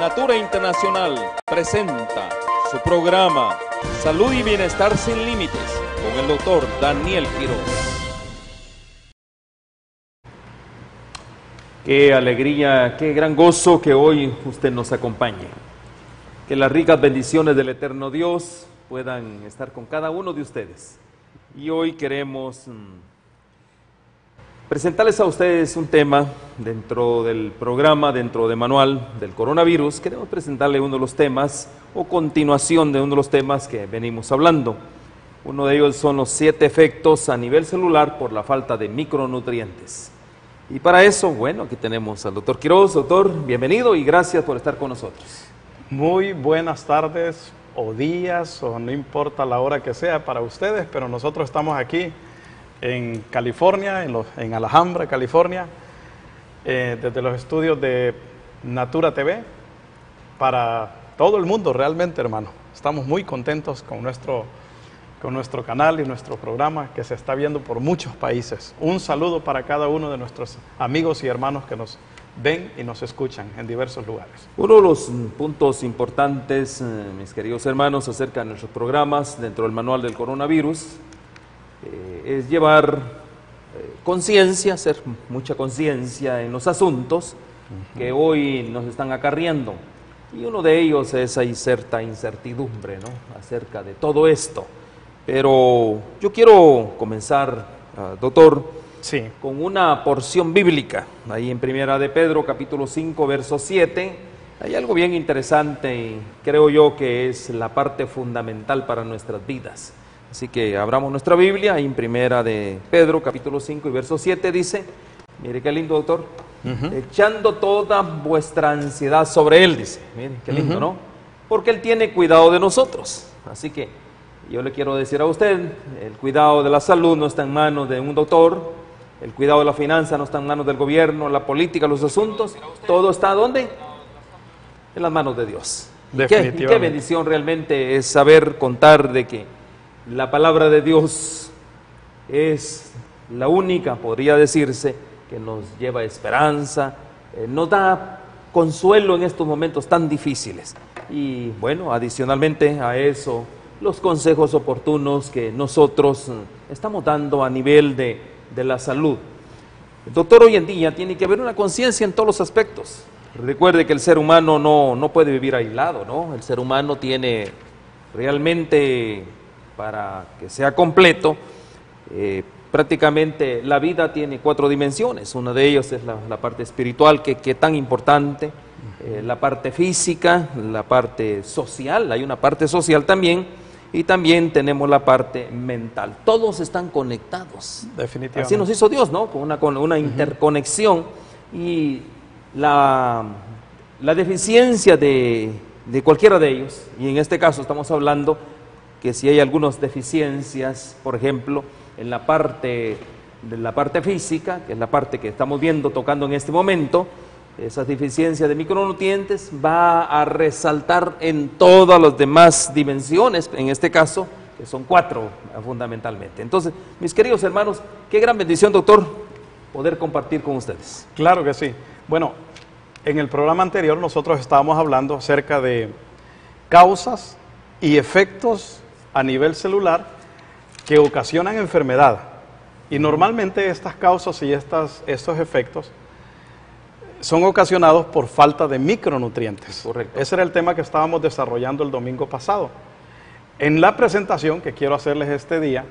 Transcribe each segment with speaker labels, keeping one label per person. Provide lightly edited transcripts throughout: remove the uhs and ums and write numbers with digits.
Speaker 1: Natura Internacional presenta su programa Salud y Bienestar Sin Límites con el doctor Daniel Quiroz. Qué alegría, qué gran gozo que hoy usted nos acompañe. Que las ricas bendiciones del eterno Dios puedan estar con cada uno de ustedes. Y hoy queremos presentarles a ustedes un tema dentro del programa, dentro del manual del coronavirus. Queremos presentarle uno de los temas o continuación de uno de los temas que venimos hablando. Uno de ellos son los 7 efectos a nivel celular por la falta de micronutrientes. Y para eso, bueno, aquí tenemos al doctor Quiroz. Doctor, bienvenido y gracias por estar con nosotros. Muy buenas tardes o días, o no importa la hora que sea para ustedes, pero nosotros estamos aquí en California, en Alhambra, California, desde los estudios de Natura TV, para todo el mundo realmente, hermano. Estamos muy contentos con nuestro canal y nuestro programa que se está viendo por muchos países. Un saludo para cada uno de nuestros amigos y hermanos que nos ven y nos escuchan en diversos lugares. Uno de los puntos importantes, mis queridos hermanos, acerca de nuestros programas dentro del manual del coronavirus, es llevar conciencia, hacer mucha conciencia en los asuntos que hoy nos están acarreando. Y uno de ellos es hay cierta incertidumbre, ¿no?, acerca de todo esto. Pero yo quiero comenzar, doctor, sí, con una porción bíblica. Ahí en Primera de Pedro, capítulo 5, verso 7, hay algo bien interesante y creo yo que es la parte fundamental para nuestras vidas. Así que abramos nuestra Biblia, ahí en Primera de Pedro, capítulo 5 y verso 7 dice, mire qué lindo, doctor, echando toda vuestra ansiedad sobre Él, dice, mire qué lindo, ¿no? Porque Él tiene cuidado de nosotros. Así que yo le quiero decir a usted, el cuidado de la salud no está en manos de un doctor, el cuidado de la finanza no está en manos del gobierno, la política, los asuntos, todo está ¿dónde? En las manos de Dios. Definitivamente. Y qué bendición realmente es saber contar de que la palabra de Dios es la única, podría decirse, que nos lleva esperanza, nos da consuelo en estos momentos tan difíciles. Y bueno, adicionalmente a eso, los consejos oportunos que nosotros estamos dando a nivel de la salud. El doctor, hoy en día tiene que haber una conciencia en todos los aspectos. Recuerde que el ser humano no puede vivir aislado, ¿no? El ser humano tiene realmente, para que sea completo, prácticamente la vida tiene 4 dimensiones. Una de ellas es la parte espiritual, que tan importante, la parte física, la parte social, hay una parte social también, y también tenemos la parte mental. Todos están conectados. Definitivamente. Así nos hizo Dios, ¿no? Con una interconexión. Y la deficiencia de cualquiera de ellos, y en este caso estamos hablando que si hay algunas deficiencias, por ejemplo, en la parte física, que es la parte que estamos viendo, tocando en este momento, esa deficiencia de micronutrientes va a resaltar en todas las demás dimensiones, en este caso, que son 4 fundamentalmente. Entonces, mis queridos hermanos, qué gran bendición, doctor, poder compartir con ustedes. Claro que sí. Bueno, en el programa anterior nosotros estábamos hablando acerca de causas y efectos a nivel celular que ocasionan enfermedad. Y normalmente estas causas y estos efectos son ocasionados por falta de micronutrientes. Correcto. Ese era el tema que estábamos desarrollando el domingo pasado. En la presentación que quiero hacerles este día,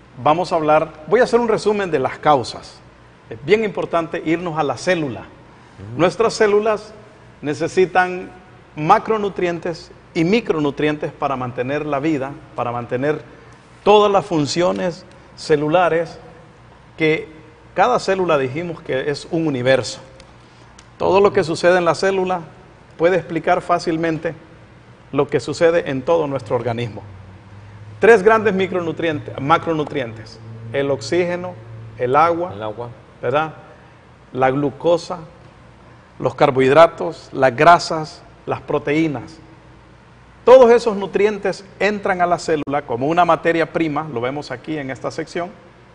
Speaker 1: voy a hacer un resumen de las causas. Es bien importante irnos a la célula. Nuestras células necesitan macronutrientes y micronutrientes para mantener la vida, para mantener todas las funciones celulares, que cada célula dijimos que es un universo. Todo lo que sucede en la célula puede explicar fácilmente lo que sucede en todo nuestro organismo. 3 grandes macronutrientes, el oxígeno, el agua, ¿verdad?, la glucosa, los carbohidratos, las grasas, las proteínas. Todos esos nutrientes entran a la célula como una materia prima, lo vemos aquí en esta sección,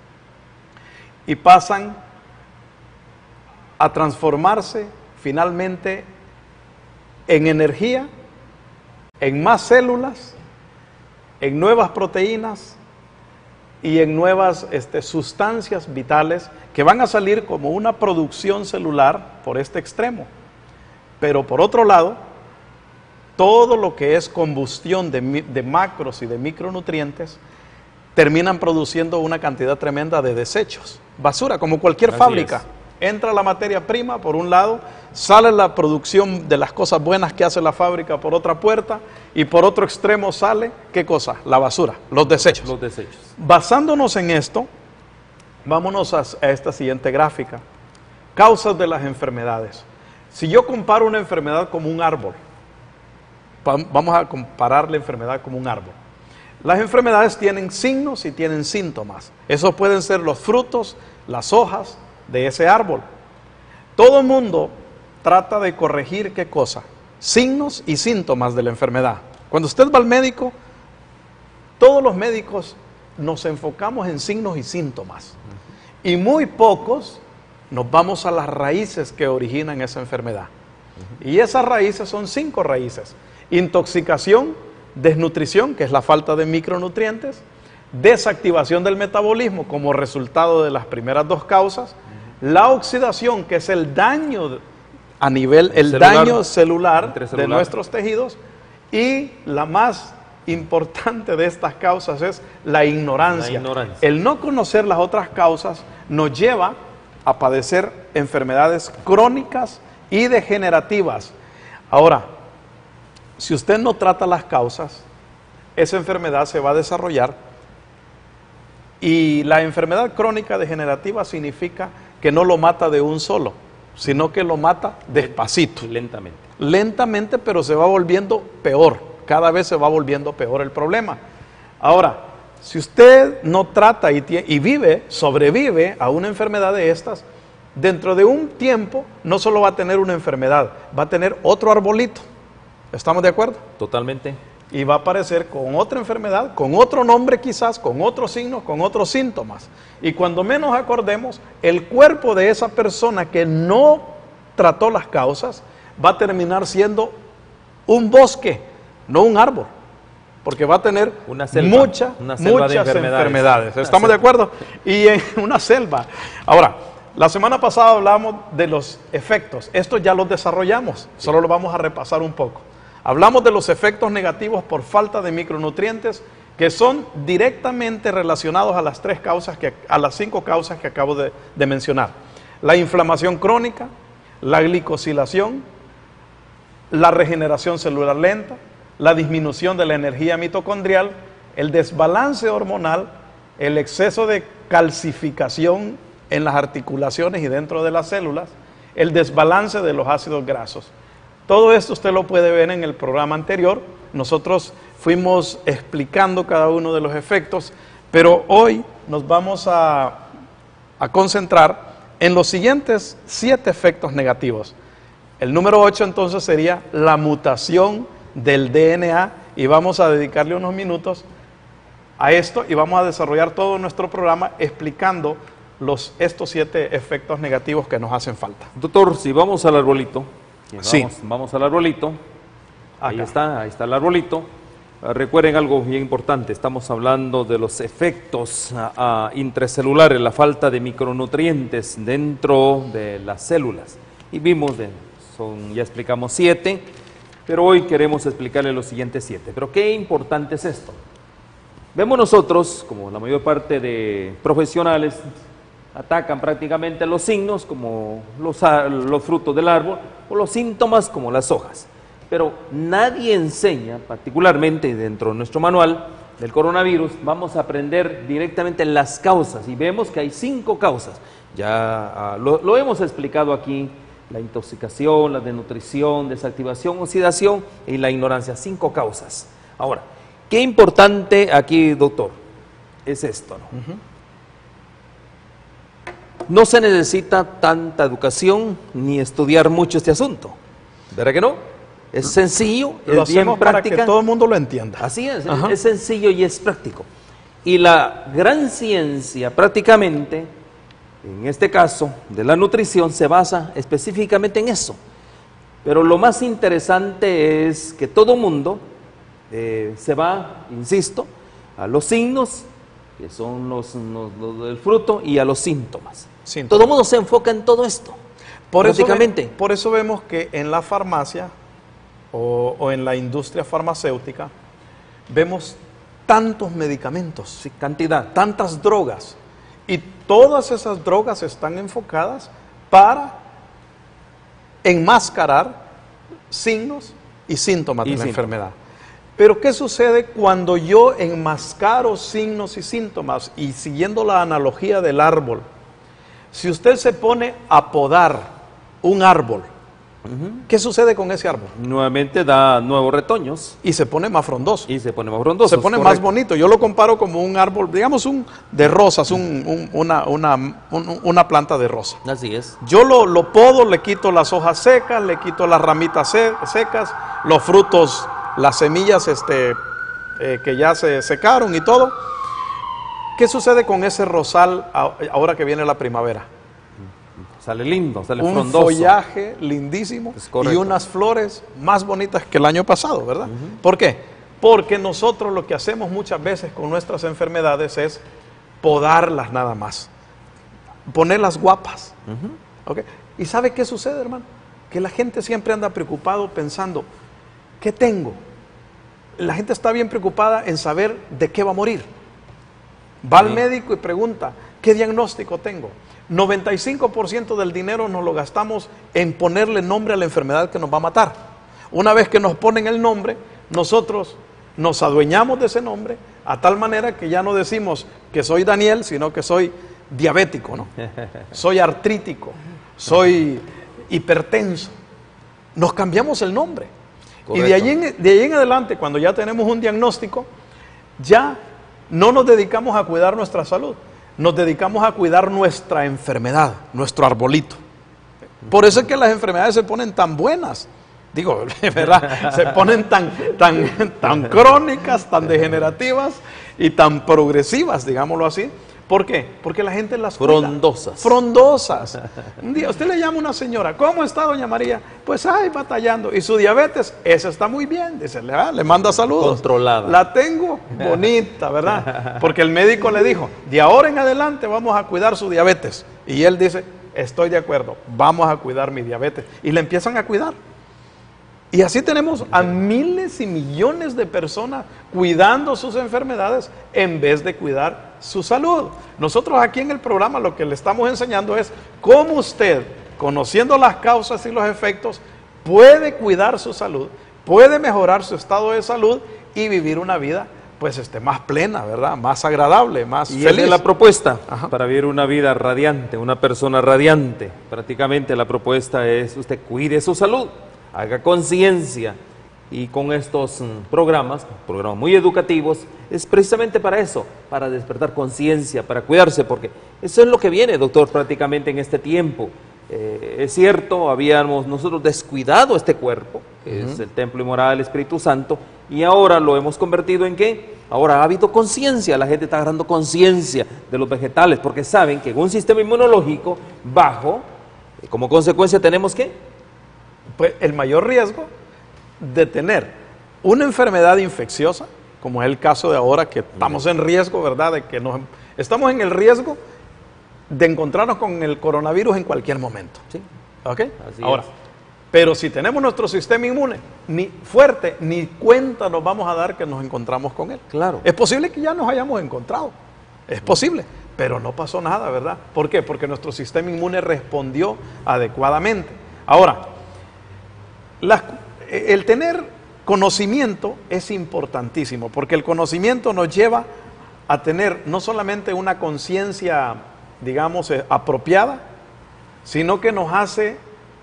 Speaker 1: y pasan a transformarse finalmente
Speaker 2: en energía, en más células, en nuevas proteínas y en nuevas sustancias vitales que van a salir como una producción celular por este extremo. Pero por otro lado, todo lo que es combustión de macros y de micronutrientes terminan produciendo una cantidad tremenda de desechos, basura, como cualquier fábrica. Entra la materia prima por un lado, sale la producción de las cosas buenas que hace la fábrica por otra puerta, y por otro extremo sale, ¿qué cosa? La basura, los desechos.
Speaker 1: Los desechos.
Speaker 2: Basándonos en esto, vámonos a esta siguiente gráfica. Causas de las enfermedades. Si yo comparo una enfermedad como un árbol, vamos a comparar la enfermedad como un árbol. Las enfermedades tienen signos y tienen síntomas. Esos pueden ser los frutos, las hojas de ese árbol. Todo el mundo trata de corregir ¿qué cosa? Signos y síntomas de la enfermedad. Cuando usted va al médico, todos los médicos nos enfocamos en signos y síntomas. Y muy pocos nos vamos a las raíces que originan esa enfermedad. Y esas raíces son 5 raíces. Intoxicación, desnutrición, que es la falta de micronutrientes, desactivación del metabolismo como resultado de las primeras 2 causas, la oxidación, que es el daño a nivel, daño celular de nuestros tejidos, y la más importante de estas causas es la ignorancia. El no conocer las otras causas nos lleva a padecer enfermedades crónicas y degenerativas. Ahora, si usted no trata las causas, esa enfermedad se va a desarrollar, y la enfermedad crónica degenerativa significa que no lo mata de un solo, sino que lo mata despacito. Lentamente. Lentamente, pero se va volviendo peor. Cada vez se va volviendo peor el problema. Ahora, si usted no trata y sobrevive a una enfermedad de estas, dentro de un tiempo no solo va a tener una enfermedad, va a tener otro arbolito. ¿Estamos de acuerdo?
Speaker 1: Totalmente.
Speaker 2: Y va a aparecer con otra enfermedad, con otro nombre quizás, con otros signos, con otros síntomas. Y cuando menos acordemos, el cuerpo de esa persona que no trató las causas va a terminar siendo un bosque, no un árbol. Porque va a tener muchas enfermedades. ¿Estamos de acuerdo? Y en una selva. Ahora, la semana pasada hablamos de los efectos. Estos ya los desarrollamos, solo lo vamos a repasar un poco. Hablamos de los efectos negativos por falta de micronutrientes, que son directamente relacionados a las 5 causas que acabo de mencionar. La inflamación crónica, la glicosilación, la regeneración celular lenta, la disminución de la energía mitocondrial, el desbalance hormonal, el exceso de calcificación en las articulaciones y dentro de las células, el desbalance de los ácidos grasos. Todo esto usted lo puede ver en el programa anterior. Nosotros fuimos explicando cada uno de los efectos, pero hoy nos vamos a concentrar en los siguientes 7 efectos negativos. El número 8 entonces sería la mutación del DNA, y vamos a dedicarle unos minutos a esto y vamos a desarrollar todo nuestro programa explicando estos 7 efectos negativos que nos hacen falta.
Speaker 1: Doctor, si vamos al arbolito.
Speaker 2: Sí.
Speaker 1: Vamos al arbolito. Ahí está el arbolito. Recuerden algo bien importante, estamos hablando de los efectos intracelulares, la falta de micronutrientes dentro de las células. Y vimos, ya explicamos 7, pero hoy queremos explicarle los siguientes 7. Pero qué importante es esto. Vemos nosotros, como la mayor parte de profesionales, atacan prácticamente los signos como los frutos del árbol o los síntomas como las hojas. Pero nadie enseña, particularmente dentro de nuestro manual del coronavirus, vamos a aprender directamente las causas y vemos que hay 5 causas. Ya lo hemos explicado aquí, la intoxicación, la desnutrición, desactivación, oxidación y la ignorancia, 5 causas. Ahora, qué importante aquí, doctor, es esto, ¿no? No se necesita tanta educación ni estudiar mucho este asunto, ¿verdad que no? Es sencillo, es bien práctica.
Speaker 2: Para que todo el mundo lo entienda.
Speaker 1: Así es sencillo y es práctico. Y la gran ciencia prácticamente, en este caso, de la nutrición, se basa específicamente en eso. Pero lo más interesante es que todo mundo se va, insisto, a los signos, que son los del fruto, y a los síntomas. Todo el mundo se enfoca en todo esto, prácticamente.
Speaker 2: Por eso vemos que en la farmacia o en la industria farmacéutica vemos tantos medicamentos,
Speaker 1: Sí, cantidad.
Speaker 2: tantas drogas, y todas esas drogas están enfocadas para enmascarar signos y síntomas de la enfermedad. Pero ¿qué sucede cuando yo enmascaro signos y síntomas? Y siguiendo la analogía del árbol, si usted se pone a podar un árbol, ¿qué sucede con ese árbol?
Speaker 1: Nuevamente da nuevos retoños.
Speaker 2: Y se pone más frondoso.
Speaker 1: Y se pone más frondoso.
Speaker 2: Se pone más bonito. Yo lo comparo como un árbol, digamos de rosas, una planta de rosa.
Speaker 1: Así es.
Speaker 2: Yo lo podo, le quito las hojas secas, le quito las ramitas secas, los frutos, las semillas que ya se secaron y todo. ¿Qué sucede con ese rosal ahora que viene la primavera?
Speaker 1: Sale lindo, sale
Speaker 2: un
Speaker 1: frondoso.
Speaker 2: Follaje lindísimo y unas flores más bonitas que el año pasado, ¿verdad? ¿Por qué? Porque nosotros lo que hacemos muchas veces con nuestras enfermedades es podarlas nada más, ponerlas guapas. ¿Okay? ¿Y sabe qué sucede, hermano? Que la gente siempre anda preocupado pensando, ¿qué tengo? La gente está bien preocupada en saber de qué va a morir. Va al médico y pregunta, ¿qué diagnóstico tengo? 95% del dinero nos lo gastamos en ponerle nombre a la enfermedad que nos va a matar. Una vez que nos ponen el nombre, nosotros nos adueñamos de ese nombre a tal manera que ya no decimos que soy Daniel, sino que soy diabético, ¿no? Soy artrítico, soy hipertenso. Nos cambiamos el nombre. Correcto. Y de ahí en adelante, cuando ya tenemos un diagnóstico, ya no nos dedicamos a cuidar nuestra salud. Nos dedicamos a cuidar nuestra enfermedad, nuestro arbolito. Por eso es que las enfermedades se ponen tan buenas. Digo, ¿verdad? Se ponen tan crónicas, tan degenerativas y tan progresivas, digámoslo así. ¿Por qué? Porque la gente las cuida.
Speaker 1: Frondosas.
Speaker 2: Frondosas. Un día usted le llama a una señora, ¿cómo está doña María? Pues ay, batallando. Y su diabetes, esa está muy bien, dice, le manda saludos.
Speaker 1: Controlada.
Speaker 2: La tengo bonita, ¿verdad? Porque el médico le dijo, de ahora en adelante vamos a cuidar su diabetes. Y él dice, estoy de acuerdo, vamos a cuidar mi diabetes. Y le empiezan a cuidar. Y así tenemos a miles y millones de personas cuidando sus enfermedades en vez de cuidar su salud. Nosotros aquí en el programa lo que le estamos enseñando es cómo usted, conociendo las causas y los efectos, puede cuidar su salud, puede mejorar su estado de salud y vivir una vida pues más plena, ¿verdad? Más agradable, más feliz.
Speaker 1: Esa es la propuesta para vivir una vida radiante, una persona radiante. Prácticamente la propuesta es usted cuide su salud, haga conciencia, y con estos programas muy educativos, es precisamente para eso, para despertar conciencia, para cuidarse, porque eso es lo que viene, doctor, prácticamente en este tiempo. Es cierto, habíamos nosotros descuidado este cuerpo, que es el templo y morada del Espíritu Santo, y ahora lo hemos convertido en ¿qué? Ahora ha habido conciencia, la gente está agarrando conciencia de los vegetales, porque saben que en un sistema inmunológico bajo, como consecuencia tenemos ¿qué?
Speaker 2: Pues el mayor riesgo de tener una enfermedad infecciosa, como es el caso de ahora que estamos en riesgo, ¿verdad? De que estamos en el riesgo de encontrarnos con el coronavirus en cualquier momento.
Speaker 1: Sí.
Speaker 2: ¿Ok?
Speaker 1: Así
Speaker 2: ahora,
Speaker 1: es.
Speaker 2: pero si tenemos nuestro sistema inmune ni fuerte, ni cuenta nos vamos a dar que nos encontramos con él.
Speaker 1: Claro.
Speaker 2: Es posible que ya nos hayamos encontrado, es posible, pero no pasó nada, ¿verdad? ¿Por qué? Porque nuestro sistema inmune respondió adecuadamente. Ahora, el tener conocimiento es importantísimo, porque el conocimiento nos lleva a tener no solamente una conciencia, digamos, apropiada, sino que nos hace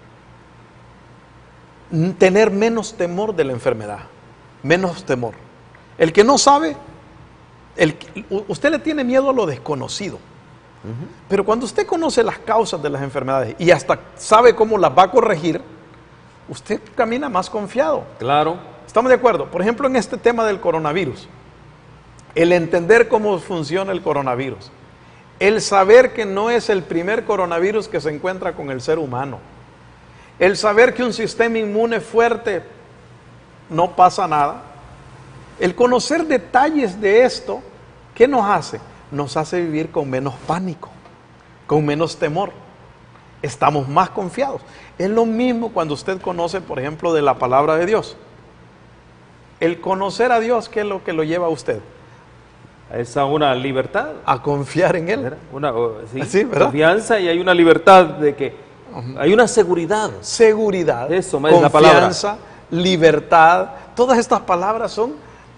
Speaker 2: tener menos temor de la enfermedad, menos temor. El que no sabe, usted le tiene miedo a lo desconocido, pero cuando usted conoce las causas de las enfermedades y hasta sabe cómo las va a corregir, usted camina más confiado.
Speaker 1: Claro.
Speaker 2: ¿Estamos de acuerdo? Por ejemplo, en este tema del coronavirus, el entender cómo funciona el coronavirus, el saber que no es el primer coronavirus que se encuentra con el ser humano, El saber que un sistema inmune fuerte no pasa nada. El conocer detalles de esto, ¿qué nos hace? Nos hace vivir con menos pánico, con menos temor. Estamos más confiados. Es lo mismo cuando usted conoce, por ejemplo, de la palabra de Dios. El conocer a Dios, ¿qué es lo que lo lleva a usted?
Speaker 1: Es a una libertad.
Speaker 2: A confiar en Él.
Speaker 1: ¿Verdad?
Speaker 2: Sí, ¿verdad?
Speaker 1: Confianza, y hay una libertad de que hay una seguridad.
Speaker 2: Seguridad,
Speaker 1: Eso es la palabra.
Speaker 2: confianza, libertad. Todas estas palabras son,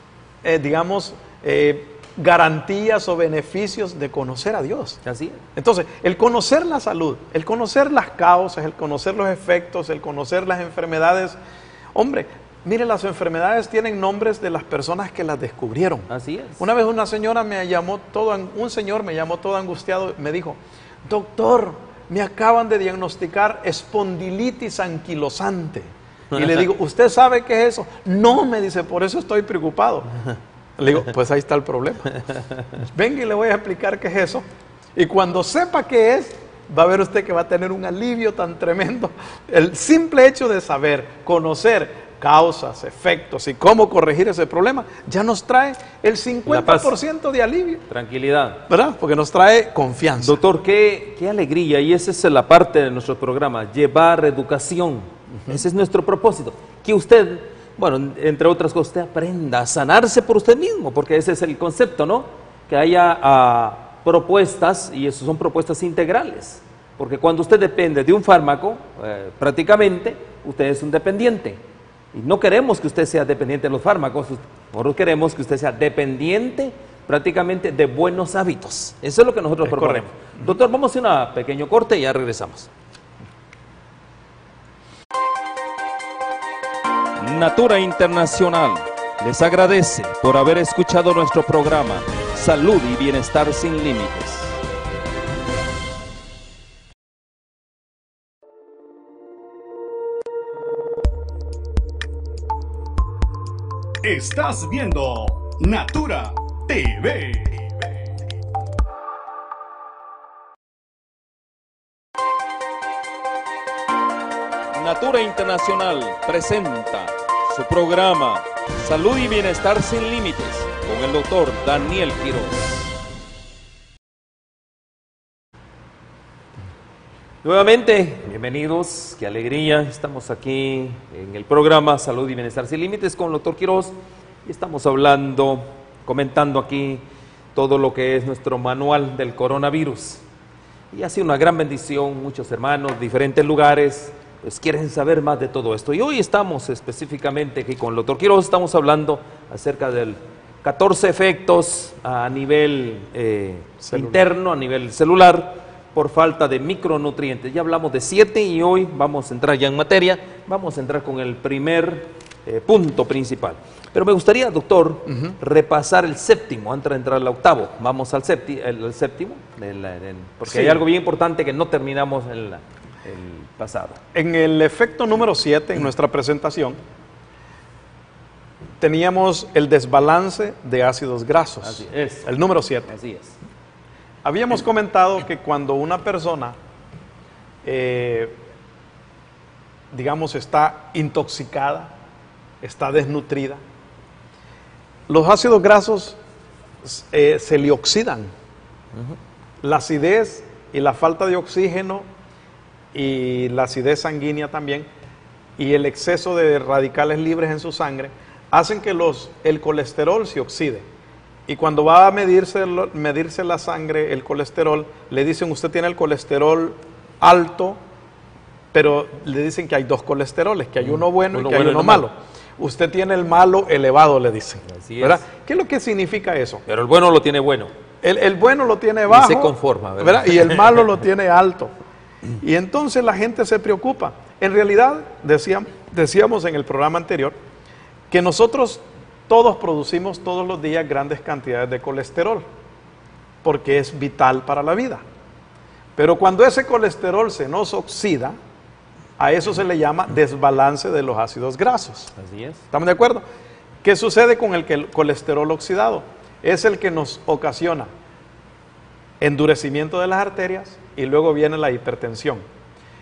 Speaker 2: garantías o beneficios de conocer a Dios.
Speaker 1: Así es.
Speaker 2: Entonces, el conocer la salud, el conocer las causas, el conocer los efectos, el conocer las enfermedades. Hombre, mire, las enfermedades tienen nombres de las personas que las descubrieron.
Speaker 1: Así es.
Speaker 2: Una vez una señora un señor me llamó todo angustiado, me dijo: doctor, me acaban de diagnosticar espondilitis anquilosante. Y le digo: ¿usted sabe qué es eso? No, me dice, por eso estoy preocupado. Le digo: pues ahí está el problema. Venga y le voy a explicar qué es eso. Y cuando sepa qué es, va a ver usted que va a tener un alivio tan tremendo. El simple hecho de saber, conocer causas, efectos y cómo corregir ese problema, ya nos trae el 50% de alivio.
Speaker 1: Tranquilidad.
Speaker 2: ¿Verdad? Porque nos trae confianza.
Speaker 1: Doctor, qué alegría, y esa es la parte de nuestro programa, llevar educación. Ese es nuestro propósito. Que usted, bueno, entre otras cosas, usted aprenda a sanarse por usted mismo, porque ese es el concepto, ¿no? Que haya propuestas, y eso son propuestas integrales. Porque cuando usted depende de un fármaco, prácticamente, usted es un dependiente. Y no queremos que usted sea dependiente de los fármacos, nosotros queremos que usted sea dependiente prácticamente de buenos hábitos. Eso es lo que nosotros proponemos. Doctor, vamos a hacer un pequeño corte y ya regresamos. Natura Internacional les agradece por haber escuchado nuestro programa Salud y Bienestar Sin Límites.
Speaker 3: Estás viendo Natura TV.
Speaker 1: Natura Internacional presenta su programa Salud y Bienestar Sin Límites con el doctor Daniel Quiroz. Nuevamente, bienvenidos, qué alegría, estamos aquí en el programa Salud y Bienestar Sin Límites con el doctor Quiroz y estamos comentando aquí todo lo que es nuestro manual del coronavirus. Y ha sido una gran bendición, muchos hermanos, diferentes lugares, pues quieren saber más de todo esto. Y hoy estamos específicamente aquí con el doctor Quiroz, estamos hablando acerca del 14 efectos a nivel interno, a nivel celular, por falta de micronutrientes. Ya hablamos de 7 y hoy vamos a entrar ya en materia, vamos a entrar con el primer punto principal. Pero me gustaría, doctor, repasar el séptimo, antes de entrar al octavo. Vamos al séptimo, porque hay algo bien importante que no terminamos el pasado.
Speaker 2: En el efecto número 7, en nuestra presentación, teníamos el desbalance de ácidos grasos.
Speaker 1: Así es.
Speaker 2: El número 7.
Speaker 1: Así es.
Speaker 2: Habíamos comentado que cuando una persona, está intoxicada, está desnutrida, los ácidos grasos se le oxidan. La acidez y la falta de oxígeno y la acidez sanguínea también y el exceso de radicales libres en su sangre hacen que el colesterol se oxide. Y cuando va a medirse la sangre, el colesterol, le dicen: usted tiene el colesterol alto, pero le dicen que hay dos colesteroles, que hay uno bueno y que hay uno malo. Usted tiene el malo elevado, le dicen.
Speaker 1: Así
Speaker 2: ¿verdad?
Speaker 1: es.
Speaker 2: ¿Qué es lo que significa eso?
Speaker 1: Pero el bueno lo tiene bueno.
Speaker 2: El bueno lo tiene bajo.
Speaker 1: Y se conforma,
Speaker 2: ¿verdad? Y el malo lo tiene alto. Y entonces la gente se preocupa. En realidad, decíamos en el programa anterior, que nosotros todos producimos todos los días grandes cantidades de colesterol, porque es vital para la vida. Pero cuando ese colesterol se nos oxida, a eso se le llama desbalance de los ácidos grasos.
Speaker 1: Así es.
Speaker 2: ¿Estamos de acuerdo? ¿Qué sucede con el colesterol oxidado? Es el que nos ocasiona endurecimiento de las arterias y luego viene la hipertensión.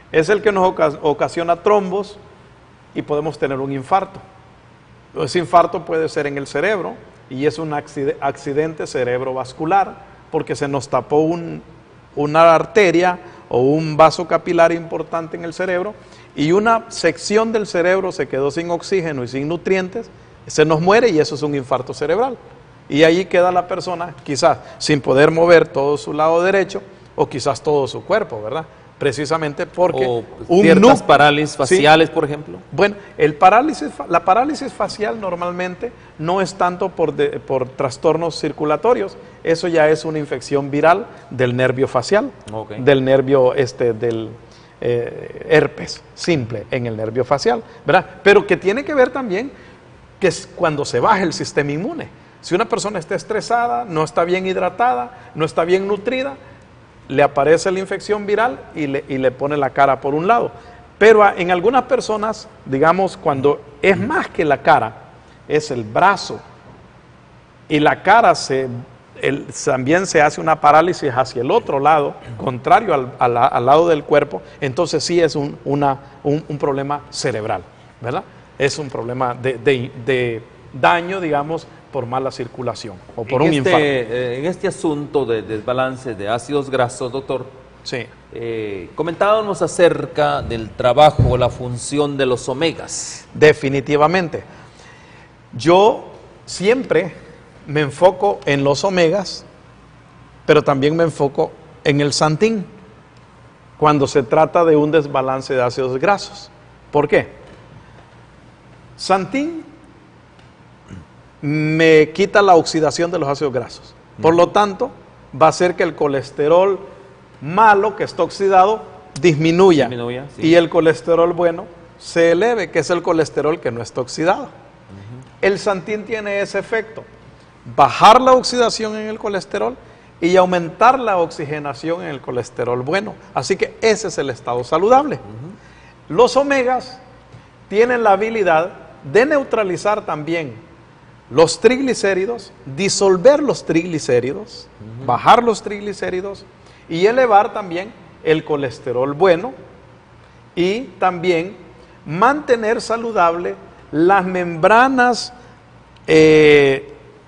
Speaker 2: es el que nos ocasiona trombos y podemos tener un infarto. Ese infarto puede ser en el cerebro y es un accidente cerebrovascular porque se nos tapó una arteria o un vaso capilar importante en el cerebro y una sección del cerebro se quedó sin oxígeno y sin nutrientes, se nos muere y eso es un infarto cerebral. Y ahí queda la persona quizás sin poder mover todo su lado derecho o quizás todo su cuerpo, ¿verdad? Precisamente porque
Speaker 1: o ciertas parálisis faciales, ¿sí? Por ejemplo.
Speaker 2: Bueno, la parálisis facial normalmente no es tanto por trastornos circulatorios, eso ya es una infección viral del nervio facial, okay, del nervio del herpes simple en el nervio facial, ¿verdad? Pero que tiene que ver también que es cuando se baja el sistema inmune. Si una persona está estresada, no está bien hidratada, no está bien nutrida, le aparece la infección viral y le pone la cara por un lado. Pero en algunas personas, digamos, cuando es más que la cara, es el brazo y la cara también se hace una parálisis hacia el otro lado, contrario al lado del cuerpo, entonces sí es un problema cerebral, ¿verdad? Es un problema de daño, digamos, por mala circulación o por un infarto.
Speaker 1: En este asunto de desbalance de ácidos grasos, doctor,
Speaker 2: sí,
Speaker 1: comentábamos acerca del trabajo o la función de los omegas.
Speaker 2: Definitivamente. Yo siempre me enfoco en los omegas, pero también me enfoco en el santín cuando se trata de un desbalance de ácidos grasos. ¿Por qué? Santín me quita la oxidación de los ácidos grasos. Por lo tanto, va a hacer que el colesterol malo que está oxidado disminuya, sí, y el colesterol bueno se eleve, que es el colesterol que no está oxidado. El santín tiene ese efecto, bajar la oxidación en el colesterol y aumentar la oxigenación en el colesterol bueno. Así que ese es el estado saludable. Los omegas tienen la habilidad de neutralizar también los triglicéridos, disolver los triglicéridos, bajar los triglicéridos y elevar también el colesterol bueno y también mantener saludable las membranas que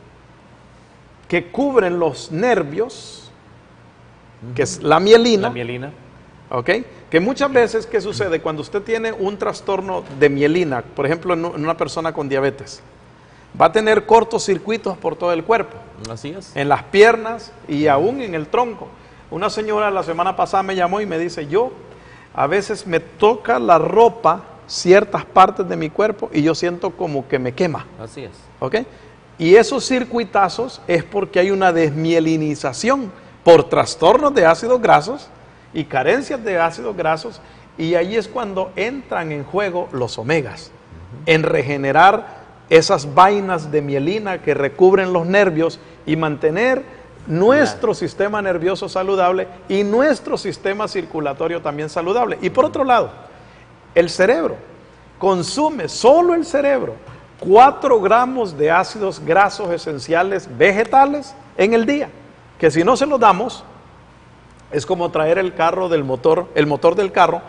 Speaker 2: cubren los nervios, que es la mielina.
Speaker 1: La mielina.
Speaker 2: ¿Ok? Que muchas veces, ¿qué sucede? Cuando usted tiene un trastorno de mielina, por ejemplo, en una persona con diabetes, va a tener cortocircuitos por todo el cuerpo.
Speaker 1: Así es.
Speaker 2: En las piernas y aún en el tronco. Una señora la semana pasada me llamó y me dice, yo a veces me toca la ropa, ciertas partes de mi cuerpo y yo siento como que me quema.
Speaker 1: Así es.
Speaker 2: ¿Ok? Y esos circuitazos es porque hay una desmielinización por trastornos de ácidos grasos y carencias de ácidos grasos, y ahí es cuando entran en juego los omegas, en regenerar esas vainas de mielina que recubren los nervios y mantener nuestro sistema nervioso saludable y nuestro sistema circulatorio también saludable. Y por otro lado, el cerebro consume, solo el cerebro, 4 gramos de ácidos grasos esenciales vegetales en el día, que si no se los damos, es como traer el motor del carro,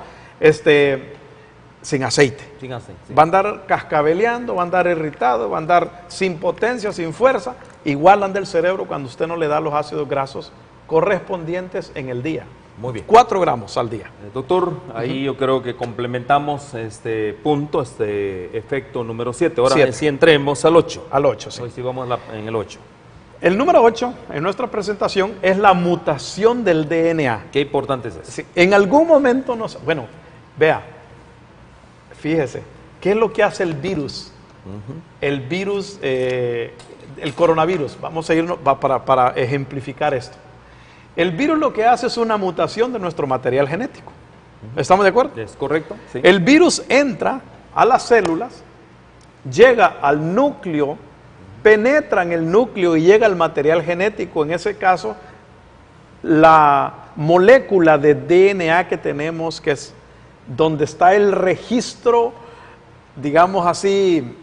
Speaker 2: sin aceite.
Speaker 1: Sin aceite, sí.
Speaker 2: Va a andar cascabeleando, va a andar irritado, va a andar sin potencia, sin fuerza. Igual anda el cerebro cuando usted no le da los ácidos grasos correspondientes en el día.
Speaker 1: Muy bien.
Speaker 2: 4 gramos al día.
Speaker 1: Doctor, ahí yo creo que complementamos este punto, este efecto número 7. Ahora sí entremos al 8.
Speaker 2: Al 8, sí.
Speaker 1: Hoy sí vamos en el 8.
Speaker 2: El número 8 en nuestra presentación es la mutación del DNA.
Speaker 1: Qué importante es eso.
Speaker 2: Sí, en algún momento bueno, vea, fíjese, ¿qué es lo que hace el virus? El virus, el coronavirus, vamos a irnos para ejemplificar esto. El virus lo que hace es una mutación de nuestro material genético. ¿Estamos de acuerdo?
Speaker 1: Es correcto. Sí.
Speaker 2: El virus entra a las células, llega al núcleo, penetra en el núcleo y llega al material genético, en ese caso, la molécula de DNA que tenemos, que es donde está el registro, digamos así,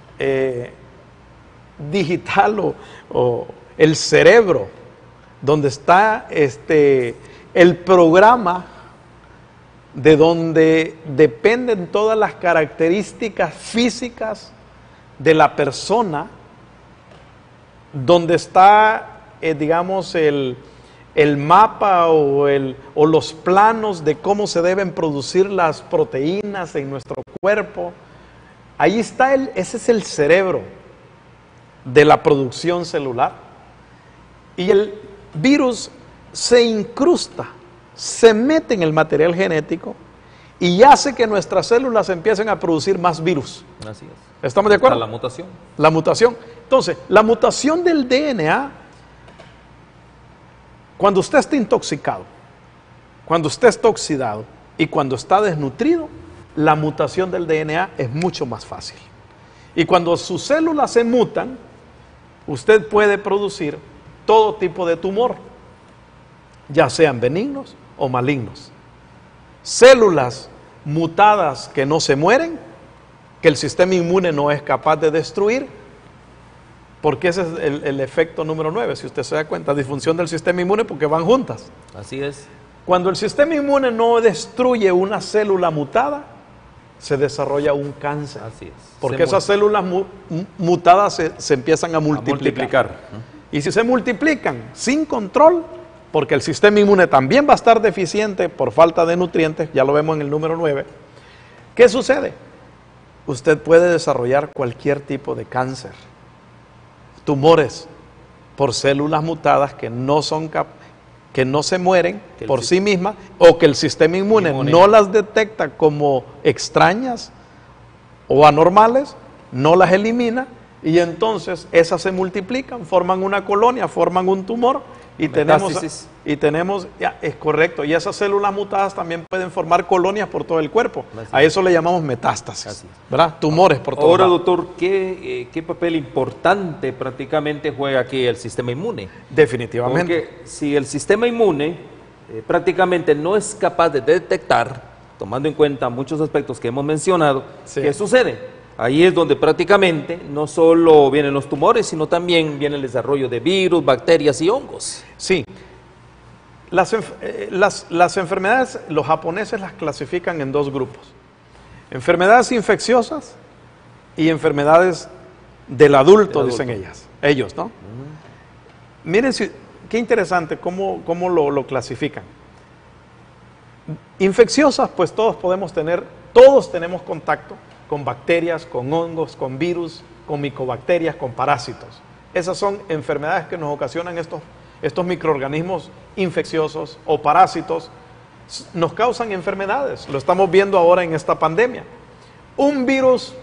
Speaker 2: digital o el cerebro, donde está el programa de donde dependen todas las características físicas de la persona, donde está, digamos, el mapa o los planos de cómo se deben producir las proteínas en nuestro cuerpo. Ahí está ese es el cerebro de la producción celular. Y el virus se incrusta, se mete en el material genético y hace que nuestras células empiecen a producir más virus.
Speaker 1: Así es.
Speaker 2: ¿Estamos de acuerdo?
Speaker 1: Está la mutación.
Speaker 2: La mutación. Entonces, la mutación del DNA, cuando usted está intoxicado, cuando usted está oxidado y cuando está desnutrido, la mutación del DNA es mucho más fácil. Y cuando sus células se mutan, usted puede producir todo tipo de tumor, ya sean benignos o malignos. Células mutadas que no se mueren, que el sistema inmune no es capaz de destruir, porque ese es el efecto número 9, si usted se da cuenta, disfunción del sistema inmune porque van juntas.
Speaker 1: Así es.
Speaker 2: Cuando el sistema inmune no destruye una célula mutada, se desarrolla un cáncer.
Speaker 1: Así es.
Speaker 2: Porque esas células mutadas se empiezan a multiplicar. Y si se multiplican sin control, porque el sistema inmune también va a estar deficiente por falta de nutrientes, ya lo vemos en el número 9, ¿qué sucede? Usted puede desarrollar cualquier tipo de cáncer, tumores por células mutadas que no se mueren por sí mismas, o que el sistema inmune no las detecta como extrañas o anormales, no las elimina, y entonces esas se multiplican, forman una colonia, forman un tumor, y tenemos, ya, es correcto, y esas células mutadas también pueden formar colonias por todo el cuerpo. A eso le llamamos metástasis, ¿verdad? Tumores por todo el cuerpo.
Speaker 1: Ahora, doctor, ¿qué papel importante prácticamente juega aquí el sistema inmune?
Speaker 2: Definitivamente.
Speaker 1: Porque si el sistema inmune prácticamente no es capaz de detectar, tomando en cuenta muchos aspectos que hemos mencionado, ¿qué sucede? Ahí es donde prácticamente no solo vienen los tumores, sino también viene el desarrollo de virus, bacterias y hongos.
Speaker 2: Sí. Las enfermedades, los japoneses las clasifican en dos grupos. Enfermedades infecciosas y enfermedades del adulto, dicen ellos, ¿no? Miren, qué interesante cómo lo clasifican. Infecciosas, pues todos tenemos contacto con bacterias, con hongos, con virus, con micobacterias, con parásitos. Esas son enfermedades que nos ocasionan estos microorganismos infecciosos o parásitos, nos causan enfermedades. Lo estamos viendo ahora en esta pandemia. Un virus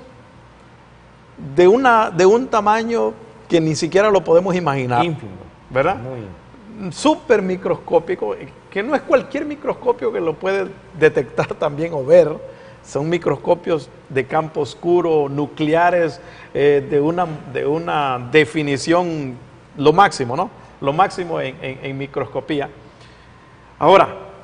Speaker 2: de un tamaño que ni siquiera lo podemos imaginar,
Speaker 1: ínfimo,
Speaker 2: ¿verdad? Súper microscópico, que no es cualquier microscopio que lo puede detectar también o ver. Son microscopios de campo oscuro, nucleares, de una definición, lo máximo, ¿no? Lo máximo en microscopía. Ahora,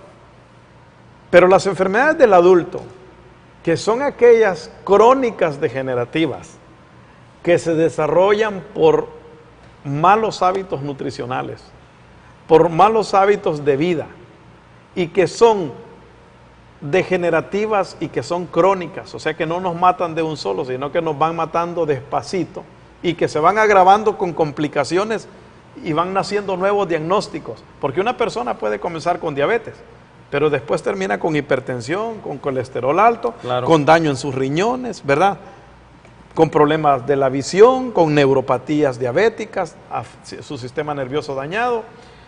Speaker 2: pero las enfermedades del adulto, que son aquellas crónicas degenerativas, que se desarrollan por malos hábitos nutricionales, por malos hábitos de vida, y que son degenerativas y que son crónicas, o sea que no nos matan de un solo, sino que nos van matando despacito y que se van agravando con complicaciones y van naciendo nuevos diagnósticos, porque una persona puede comenzar con diabetes, pero después termina con hipertensión, con colesterol alto, con daño en sus riñones, ¿verdad? Con problemas de la visión, con neuropatías diabéticas, su sistema nervioso dañado,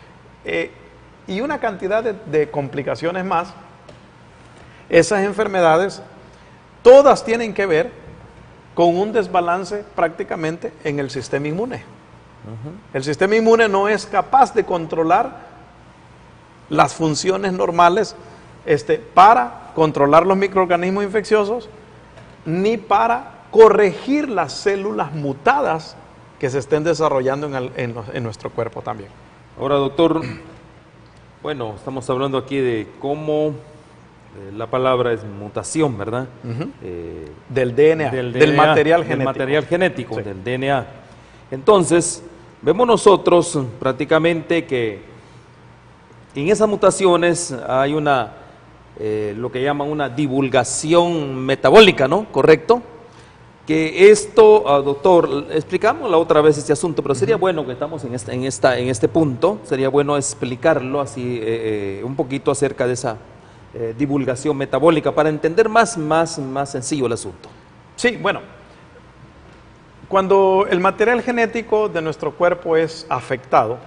Speaker 2: y una cantidad de complicaciones más. Esas enfermedades, todas tienen que ver con un desbalance prácticamente en el sistema inmune. El sistema inmune no es capaz de controlar las funciones normales para controlar los microorganismos infecciosos, ni para corregir las células mutadas que se estén desarrollando en nuestro cuerpo también.
Speaker 1: Ahora, doctor, bueno, estamos hablando aquí de cómo la palabra es mutación, ¿verdad?
Speaker 2: Del DNA, del material genético.
Speaker 1: Del material genético,
Speaker 2: sí,
Speaker 1: del DNA. Entonces, vemos nosotros prácticamente que en esas mutaciones hay una lo que llaman una divulgación metabólica, ¿no? ¿Correcto? Que esto, doctor, explicamos la otra vez este asunto, pero sería bueno que estamos en este punto, sería bueno explicarlo así un poquito acerca de esa divulgación metabólica para entender más sencillo el asunto.
Speaker 2: Sí, bueno, cuando el material genético de nuestro cuerpo es afectado,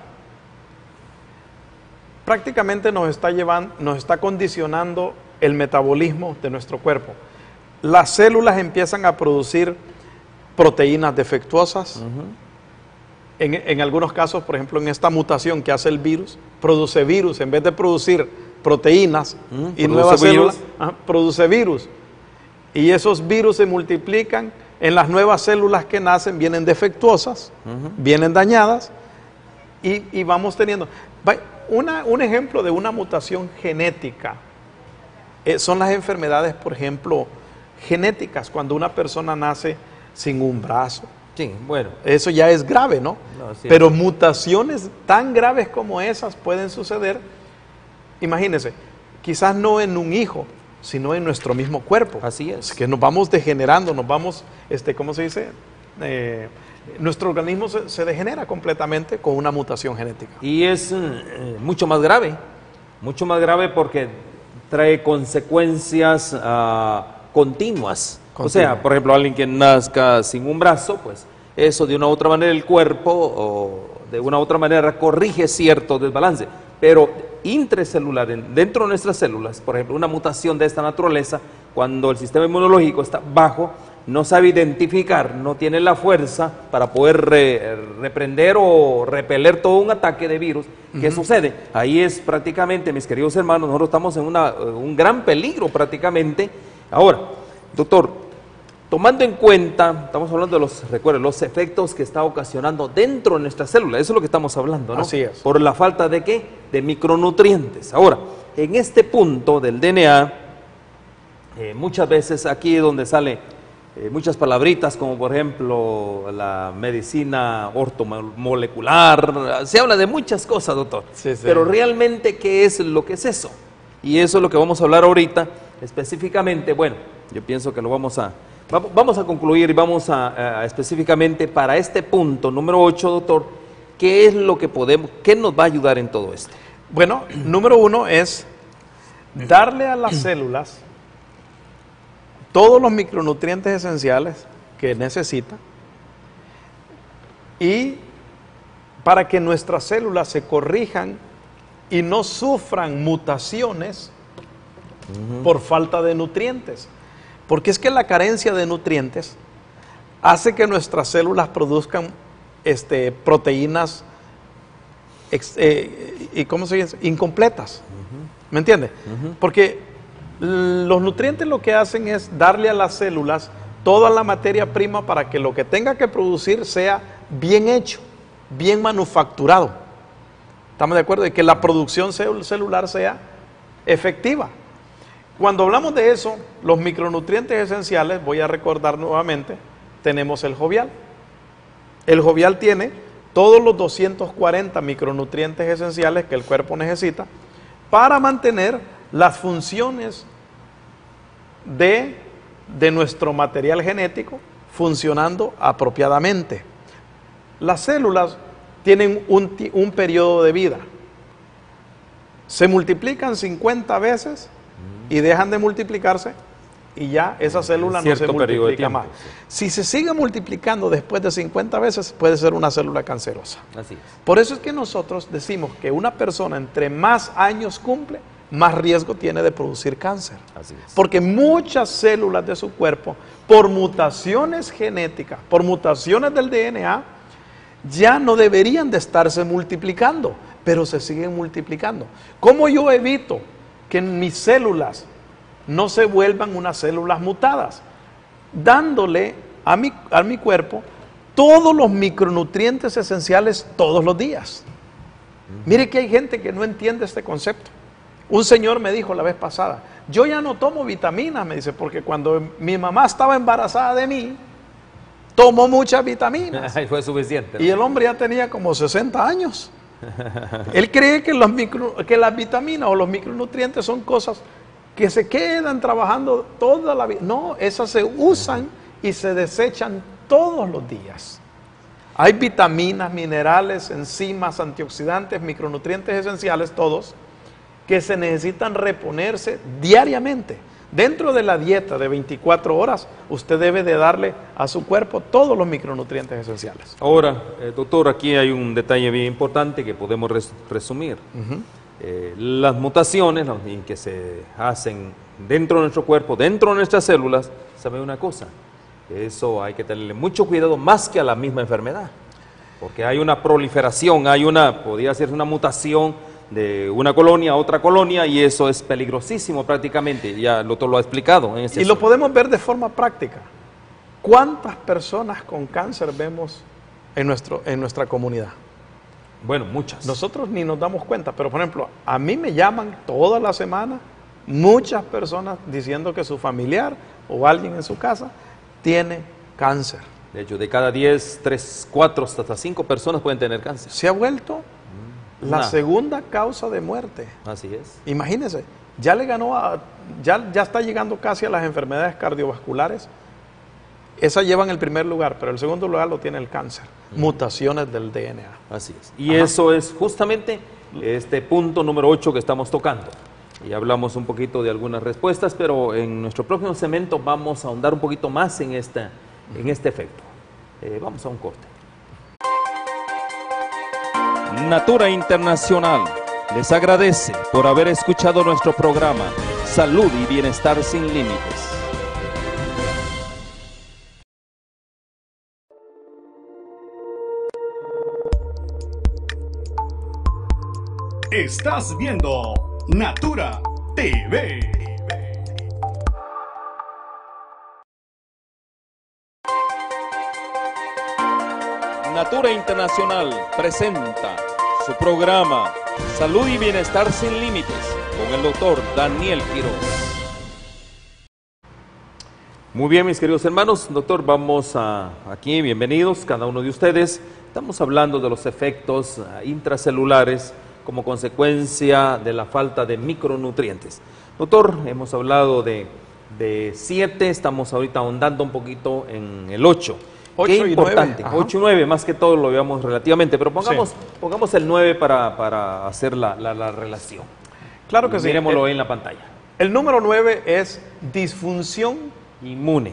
Speaker 2: prácticamente nos está condicionando el metabolismo de nuestro cuerpo. Las células empiezan a producir proteínas defectuosas. En algunos casos, por ejemplo, en esta mutación que hace el virus, produce virus. En vez de producir proteínas y nuevas células, produce virus. Y esos virus se multiplican en las nuevas células que nacen, vienen defectuosas, vienen dañadas, y vamos teniendo... Un ejemplo de una mutación genética son las enfermedades, por ejemplo, genéticas, cuando una persona nace sin un brazo.
Speaker 1: Sí, bueno.
Speaker 2: Eso ya es grave, ¿no? Sí, pero mutaciones tan graves como esas pueden suceder, imagínense, quizás no en un hijo, sino en nuestro mismo cuerpo.
Speaker 1: Así es.
Speaker 2: Que nos vamos degenerando, nos vamos, ¿cómo se dice? Nuestro organismo se degenera completamente con una mutación genética.
Speaker 1: Y es mucho más grave porque trae consecuencias continuas. O sea, por ejemplo, alguien que nazca sin un brazo, pues eso de una u otra manera el cuerpo o de una u otra manera corrige cierto desbalance, pero intracelular, dentro de nuestras células, por ejemplo, una mutación de esta naturaleza, cuando el sistema inmunológico está bajo, no sabe identificar, no tiene la fuerza para poder reprender o repeler todo un ataque de virus. ¿Qué sucede? Ahí es prácticamente, mis queridos hermanos, nosotros estamos en un gran peligro prácticamente. Ahora, doctor, tomando en cuenta, estamos hablando de los efectos que está ocasionando dentro de nuestra célula, eso es lo que estamos hablando, ¿no?
Speaker 2: Así es.
Speaker 1: Por la falta de ¿qué? De micronutrientes. Ahora, en este punto del DNA, muchas veces aquí es donde sale muchas palabritas, como por ejemplo la medicina ortomolecular, se habla de muchas cosas, doctor,
Speaker 2: sí.
Speaker 1: Pero realmente, ¿qué es lo que es eso? Y eso es lo que vamos a hablar ahorita, específicamente. Bueno, yo pienso que lo vamos a concluir y vamos a específicamente para este punto número 8, doctor, ¿qué es lo que qué nos va a ayudar en todo esto?
Speaker 2: Bueno, número 1 es darle a las células todos los micronutrientes esenciales que necesita, y para que nuestras células se corrijan y no sufran mutaciones por falta de nutrientes. Porque es que la carencia de nutrientes hace que nuestras células produzcan proteínas ¿cómo se dice? Incompletas. ¿Me entiende? Porque los nutrientes lo que hacen es darle a las células toda la materia prima para que lo que tenga que producir sea bien hecho, bien manufacturado. ¿Estamos de acuerdo? Y que la producción celular sea efectiva. Cuando hablamos de eso, los micronutrientes esenciales, voy a recordar nuevamente, tenemos el jovial. El jovial tiene todos los 240 micronutrientes esenciales que el cuerpo necesita para mantener las funciones de nuestro material genético funcionando apropiadamente. Las células tienen un periodo de vida. Se multiplican 50 veces y dejan de multiplicarse, y ya esa célula no se multiplica más. Si se sigue multiplicando después de 50 veces, puede ser una célula cancerosa.
Speaker 1: Así es.
Speaker 2: Por eso es que nosotros decimos que una persona entre más años cumple, más riesgo tiene de producir cáncer.
Speaker 1: Así es.
Speaker 2: Porque muchas células de su cuerpo, por mutaciones genéticas, por mutaciones del DNA, ya no deberían de estarse multiplicando, pero se siguen multiplicando. ¿Cómo yo evito que mis células no se vuelvan unas células mutadas? Dándole a mi cuerpo todos los micronutrientes esenciales todos los días. Mire que hay gente que no entiende este concepto. Un señor me dijo la vez pasada, yo ya no tomo vitaminas, me dice, porque cuando mi mamá estaba embarazada de mí, tomó muchas vitaminas.
Speaker 1: Fue suficiente, ¿no?
Speaker 2: Y el hombre ya tenía como 60 años. Él cree que las vitaminas o los micronutrientes son cosas que se quedan trabajando toda la vida. No, esas se usan y se desechan todos los días. Hay vitaminas, minerales, enzimas, antioxidantes, micronutrientes esenciales, todos, que se necesitan reponerse diariamente. Dentro de la dieta de 24 horas, usted debe de darle a su cuerpo todos los micronutrientes esenciales.
Speaker 1: Ahora, doctor, aquí hay un detalle bien importante que podemos resumir. Las mutaciones que se hacen dentro de nuestro cuerpo, dentro de nuestras células, ¿sabe una cosa? Eso hay que tenerle mucho cuidado más que a la misma enfermedad, porque hay una proliferación, podría ser una mutación de una colonia a otra colonia y eso es peligrosísimo prácticamente, ya el doctor lo ha explicado.
Speaker 2: Y lo podemos ver de forma práctica. ¿Cuántas personas con cáncer vemos en nuestra comunidad?
Speaker 1: Bueno, muchas.
Speaker 2: Nosotros ni nos damos cuenta, pero por ejemplo, a mí me llaman toda la semana muchas personas diciendo que su familiar o alguien en su casa tiene cáncer.
Speaker 1: De hecho, de cada 10, 3, 4, hasta 5 personas pueden tener cáncer.
Speaker 2: Se ha vuelto la segunda causa de muerte.
Speaker 1: Así es.
Speaker 2: Imagínense, ya le ganó ya está llegando casi a las enfermedades cardiovasculares. Esas llevan el primer lugar, pero el segundo lugar lo tiene el cáncer. Mutaciones del DNA.
Speaker 1: Así es. Y eso es justamente este punto número 8 que estamos tocando. Y hablamos un poquito de algunas respuestas, pero en nuestro próximo segmento vamos a ahondar un poquito más en este efecto. Vamos a un corte. Natura Internacional les agradece por haber escuchado nuestro programa Salud y Bienestar Sin Límites.
Speaker 3: Estás viendo Natura TV.
Speaker 1: Natura Internacional presenta su programa Salud y Bienestar Sin Límites con el doctor Daniel Quiroz. Muy bien, mis queridos hermanos, doctor, vamos aquí, bienvenidos cada uno de ustedes. Estamos hablando de los efectos intracelulares como consecuencia de la falta de micronutrientes. Doctor, hemos hablado de 7, estamos ahorita ahondando un poquito en el 8. Qué importante, 8 y 9, más que todo lo veamos relativamente, pero pongamos el 9 para hacer la relación.
Speaker 2: Claro que sí.
Speaker 1: Miremoslo en la pantalla.
Speaker 2: El número 9 es disfunción
Speaker 1: inmune.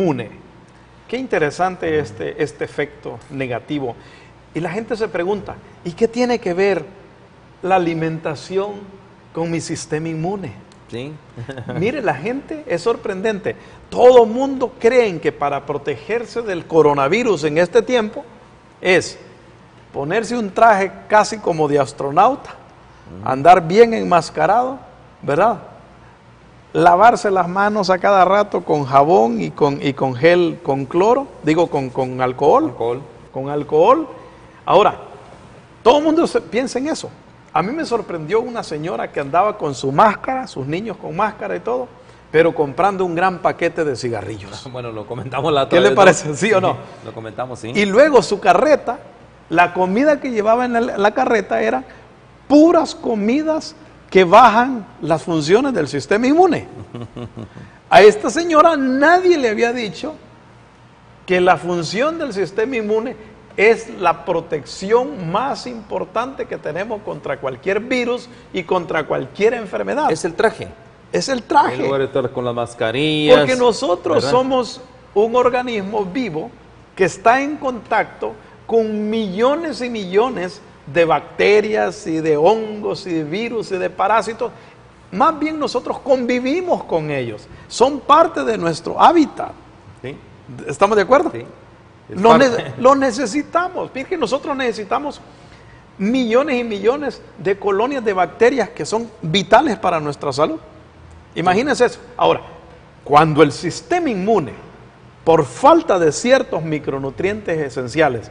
Speaker 2: Qué interesante este efecto negativo. Y la gente se pregunta, ¿y qué tiene que ver la alimentación con mi sistema inmune?
Speaker 1: ¿Sí?
Speaker 2: Mire, la gente es sorprendente. Todo mundo cree que para protegerse del coronavirus en este tiempo es ponerse un traje casi como de astronauta, andar bien enmascarado, ¿verdad? Lavarse las manos a cada rato con jabón y con gel, con cloro, con alcohol. Con alcohol. Ahora, todo el mundo piensa en eso. A mí me sorprendió una señora que andaba con su máscara, sus niños con máscara y todo, pero comprando un gran paquete de cigarrillos.
Speaker 1: Bueno, lo comentamos la otra
Speaker 2: vez. ¿Qué le parece?
Speaker 1: ¿No?
Speaker 2: ¿Sí o no?
Speaker 1: Lo comentamos, sí.
Speaker 2: Y luego su carreta, la comida que llevaba en la carreta era puras comidas que bajan las funciones del sistema inmune. A esta señora nadie le había dicho que la función del sistema inmune es la protección más importante que tenemos contra cualquier virus y contra cualquier enfermedad.
Speaker 1: Es el traje.
Speaker 2: Es el traje.
Speaker 1: En lugar de estar con las mascarillas.
Speaker 2: Porque nosotros somos un organismo vivo que está en contacto con millones y millones de bacterias y de hongos y de virus y de parásitos. Más bien nosotros convivimos con ellos. Son parte de nuestro hábitat.
Speaker 1: ¿Sí?
Speaker 2: ¿Estamos de acuerdo?
Speaker 1: Sí.
Speaker 2: Lo necesitamos. Fíjense, nosotros necesitamos millones y millones de colonias de bacterias que son vitales para nuestra salud. Imagínense eso. Ahora, cuando el sistema inmune, por falta de ciertos micronutrientes esenciales,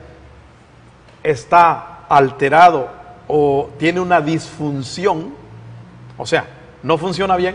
Speaker 2: está alterado o tiene una disfunción, o sea, no funciona bien,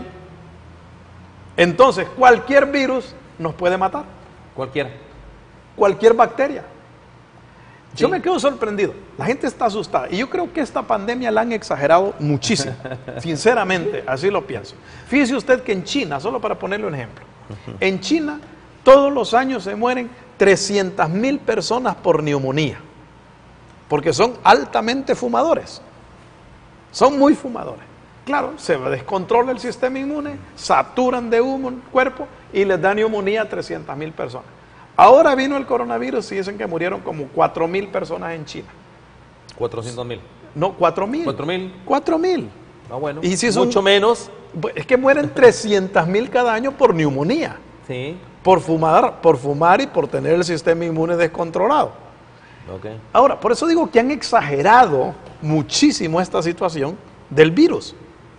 Speaker 2: entonces cualquier virus nos puede matar.
Speaker 1: Cualquier
Speaker 2: bacteria. Yo me quedo sorprendido. La gente está asustada. Y yo creo que esta pandemia la han exagerado muchísimo. Sinceramente, así lo pienso. Fíjese usted que en China, solo para ponerle un ejemplo, en China todos los años se mueren 300,000 personas por neumonía. Porque son altamente fumadores. Son muy fumadores. Claro, se descontrola el sistema inmune, saturan de humo el cuerpo y les da neumonía a 300,000 personas. Ahora vino el coronavirus y dicen que murieron como 4,000 personas en China.
Speaker 1: 400,000.
Speaker 2: No, 4,000.
Speaker 1: 4,000.
Speaker 2: 4,000.
Speaker 1: Ah, bueno.
Speaker 2: Y si son,
Speaker 1: mucho menos.
Speaker 2: Es que mueren 300,000 cada año por neumonía.
Speaker 1: Sí.
Speaker 2: Por fumar y por tener el sistema inmune descontrolado.
Speaker 1: Okay.
Speaker 2: Ahora, por eso digo que han exagerado muchísimo esta situación del virus.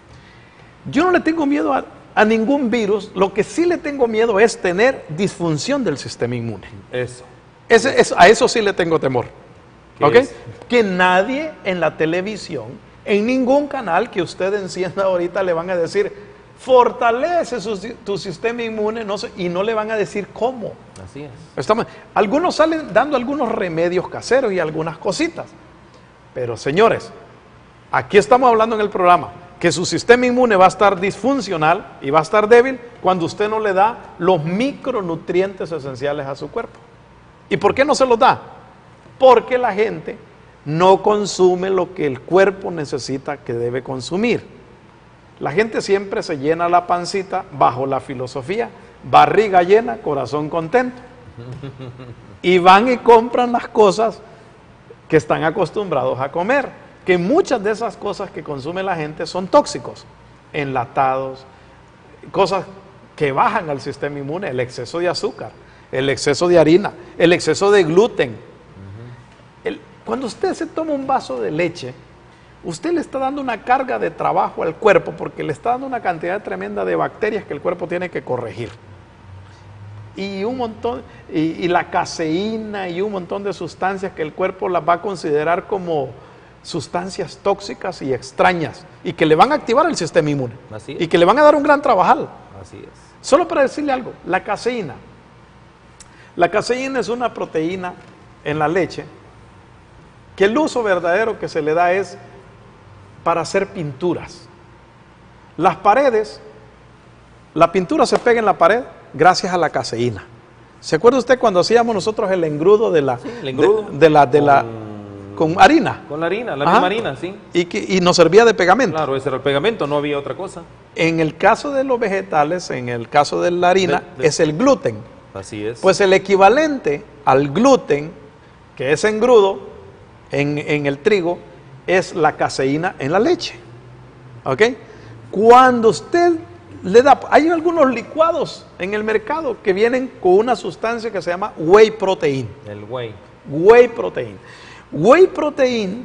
Speaker 2: Yo no le tengo miedo a ningún virus, lo que sí le tengo miedo es tener disfunción del sistema inmune.
Speaker 1: Eso.
Speaker 2: A eso sí le tengo temor.
Speaker 1: ¿Qué
Speaker 2: ¿Ok?
Speaker 1: es?
Speaker 2: Que nadie en la televisión, en ningún canal que usted encienda ahorita le van a decir, fortalece tu sistema inmune, y no le van a decir cómo.
Speaker 1: Así es.
Speaker 2: Algunos salen dando algunos remedios caseros y algunas cositas. Pero señores, aquí estamos hablando en el programa que su sistema inmune va a estar disfuncional y va a estar débil cuando usted no le da los micronutrientes esenciales a su cuerpo. ¿Y por qué no se los da? Porque la gente no consume lo que el cuerpo necesita que debe consumir. La gente siempre se llena la pancita bajo la filosofía, barriga llena, corazón contento. Y van y compran las cosas que están acostumbrados a comer. Que muchas de esas cosas que consume la gente son tóxicos, enlatados, cosas que bajan al sistema inmune, el exceso de azúcar, el exceso de harina, el exceso de gluten. Cuando usted se toma un vaso de leche, usted le está dando una carga de trabajo al cuerpo porque le está dando una cantidad tremenda de bacterias que el cuerpo tiene que corregir. Y un montón, y la caseína y un montón de sustancias que el cuerpo las va a considerar como sustancias tóxicas y extrañas y que le van a activar el sistema inmune.
Speaker 1: Así es.
Speaker 2: Y que le van a dar un gran trabajal.
Speaker 1: Así es.
Speaker 2: Solo para decirle algo, la caseína. La caseína es una proteína en la leche que el uso verdadero que se le da es para hacer pinturas. Las paredes, la pintura se pega en la pared gracias a la caseína. ¿Se acuerda usted cuando hacíamos nosotros el engrudo de la,
Speaker 1: sí, el engrudo
Speaker 2: con harina?
Speaker 1: Con la harina, la misma harina, sí.
Speaker 2: Y nos servía de pegamento.
Speaker 1: Claro, ese era el pegamento, no había otra cosa.
Speaker 2: En el caso de los vegetales, en el caso de la harina, es el gluten.
Speaker 1: Así es.
Speaker 2: Pues el equivalente al gluten, que es engrudo en el trigo, es la caseína en la leche. ¿Ok? Cuando usted le da, hay algunos licuados en el mercado que vienen con una sustancia que se llama whey protein.
Speaker 1: El whey.
Speaker 2: Whey protein. Whey protein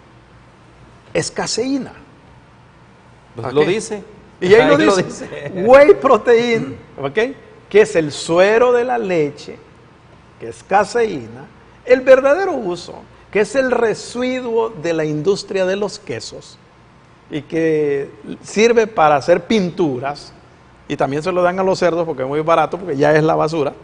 Speaker 2: es caseína.
Speaker 1: Pues
Speaker 2: ¿Ok?
Speaker 1: lo dice.
Speaker 2: Y ahí lo dice. Whey protein, ¿ok? Que es el suero de la leche, que es caseína. El verdadero uso, que es el residuo de la industria de los quesos y que sirve para hacer pinturas, y también se lo dan a los cerdos porque es muy barato, porque ya es la basura.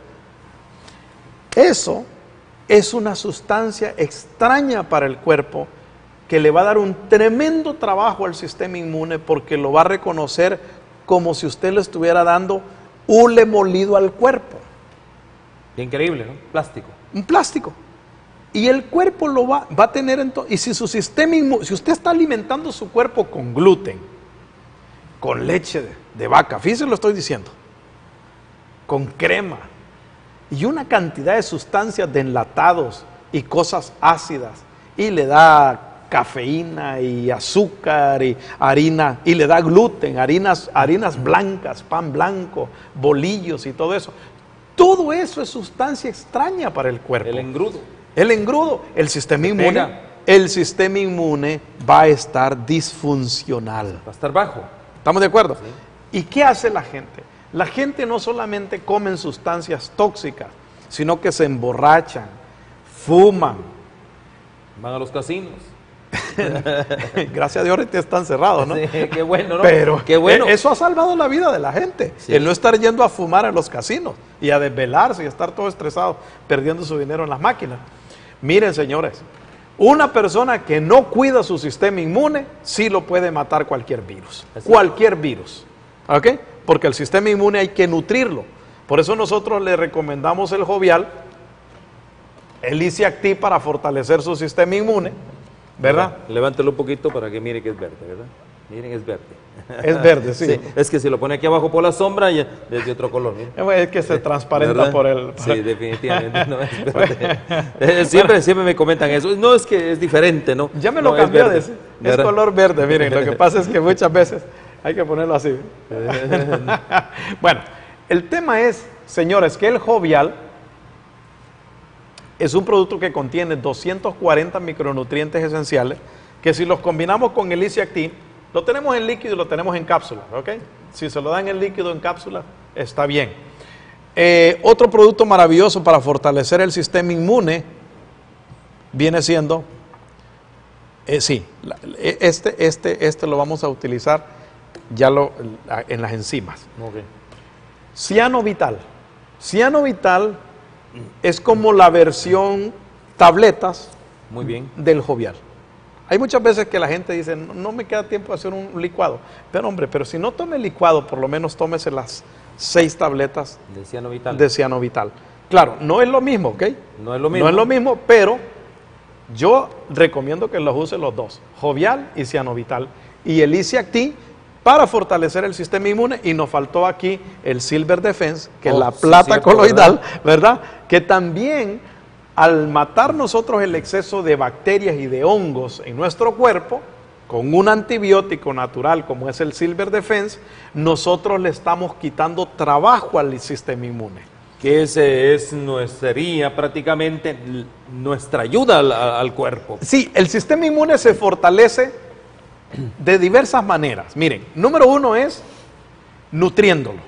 Speaker 2: Eso es una sustancia extraña para el cuerpo que le va a dar un tremendo trabajo al sistema inmune porque lo va a reconocer como si usted le estuviera dando hule molido al cuerpo.
Speaker 1: Increíble, ¿no? Plástico.
Speaker 2: Un plástico. Y el cuerpo lo va a tener entonces. Y si su sistema inmune, si usted está alimentando su cuerpo con gluten, con leche de vaca, fíjese lo estoy diciendo, con crema y una cantidad de sustancias de enlatados y cosas ácidas, y le da cafeína y azúcar y harina, y le da gluten, harinas blancas, pan blanco, bolillos y todo eso. Todo eso es sustancia extraña para el cuerpo.
Speaker 1: El engrudo.
Speaker 2: El engrudo, el sistema inmune va a estar disfuncional.
Speaker 1: Va a estar bajo.
Speaker 2: ¿Estamos de acuerdo?
Speaker 1: Sí.
Speaker 2: ¿Y qué hace la gente? La gente no solamente come sustancias tóxicas, sino que se emborrachan, fuman.
Speaker 1: Van a los casinos.
Speaker 2: Gracias a Dios ahorita están cerrados, ¿no?
Speaker 1: Sí, qué bueno, ¿no?
Speaker 2: Pero
Speaker 1: qué bueno.
Speaker 2: Eso ha salvado la vida de la gente. Sí. El no estar yendo a fumar en los casinos y a desvelarse y estar todo estresado, perdiendo su dinero en las máquinas. Miren, señores, una persona que no cuida su sistema inmune, sí lo puede matar cualquier virus.
Speaker 1: Así
Speaker 2: Cualquier virus. ¿Ok? Porque el sistema inmune hay que nutrirlo. Por eso nosotros le recomendamos el Jovial, el Easy Active para fortalecer su sistema inmune, ¿verdad?
Speaker 1: Levántelo un poquito para que mire que es verde, ¿verdad? Miren, es verde.
Speaker 2: Es verde, sí.
Speaker 1: Sí, es que si lo pone aquí abajo por la sombra, ya es de otro color. Mira.
Speaker 2: Es que se transparenta
Speaker 1: ¿Verdad?
Speaker 2: por el...
Speaker 1: Sí, definitivamente. No, es verde. Siempre me comentan eso. No, es que es diferente, ¿no?
Speaker 2: Ya me lo
Speaker 1: No,
Speaker 2: cambió,
Speaker 1: verde,
Speaker 2: es
Speaker 1: ¿verdad?
Speaker 2: color verde, miren, lo que pasa es que muchas veces hay que ponerlo así. Bueno, el tema es, señores, que el Jovial es un producto que contiene 240 micronutrientes esenciales, que si los combinamos con el Easy Active, lo tenemos en líquido y lo tenemos en cápsula, ¿ok? Si se lo dan en líquido en cápsula, está bien. Otro producto maravilloso para fortalecer el sistema inmune viene siendo, este lo vamos a utilizar ya en las enzimas.
Speaker 1: Okay.
Speaker 2: Ciano Vital. Ciano Vital es como la versión tabletas
Speaker 1: Muy bien.
Speaker 2: del Jovial. Hay muchas veces que la gente dice, no me queda tiempo de hacer un licuado. Pero hombre, pero si no tome el licuado, por lo menos tómese las 6 tabletas
Speaker 1: De ciano vital.
Speaker 2: de Ciano Vital. Claro, no es lo mismo, ¿ok?
Speaker 1: No es lo mismo.
Speaker 2: No es lo mismo, pero yo recomiendo que los use los dos, Jovial y Ciano Vital. Y el Easy Active para fortalecer el sistema inmune. Y nos faltó aquí el Silver Defense, que es la
Speaker 1: sí,
Speaker 2: plata
Speaker 1: cierto,
Speaker 2: coloidal, ¿verdad? Que también, al matar nosotros el exceso de bacterias y de hongos en nuestro cuerpo, con un antibiótico natural como es el Silver Defense, nosotros le estamos quitando trabajo al sistema inmune.
Speaker 1: Que ese sería prácticamente nuestra ayuda al cuerpo.
Speaker 2: Sí, el sistema inmune se fortalece de diversas maneras. Miren, número 1 es nutriéndolo.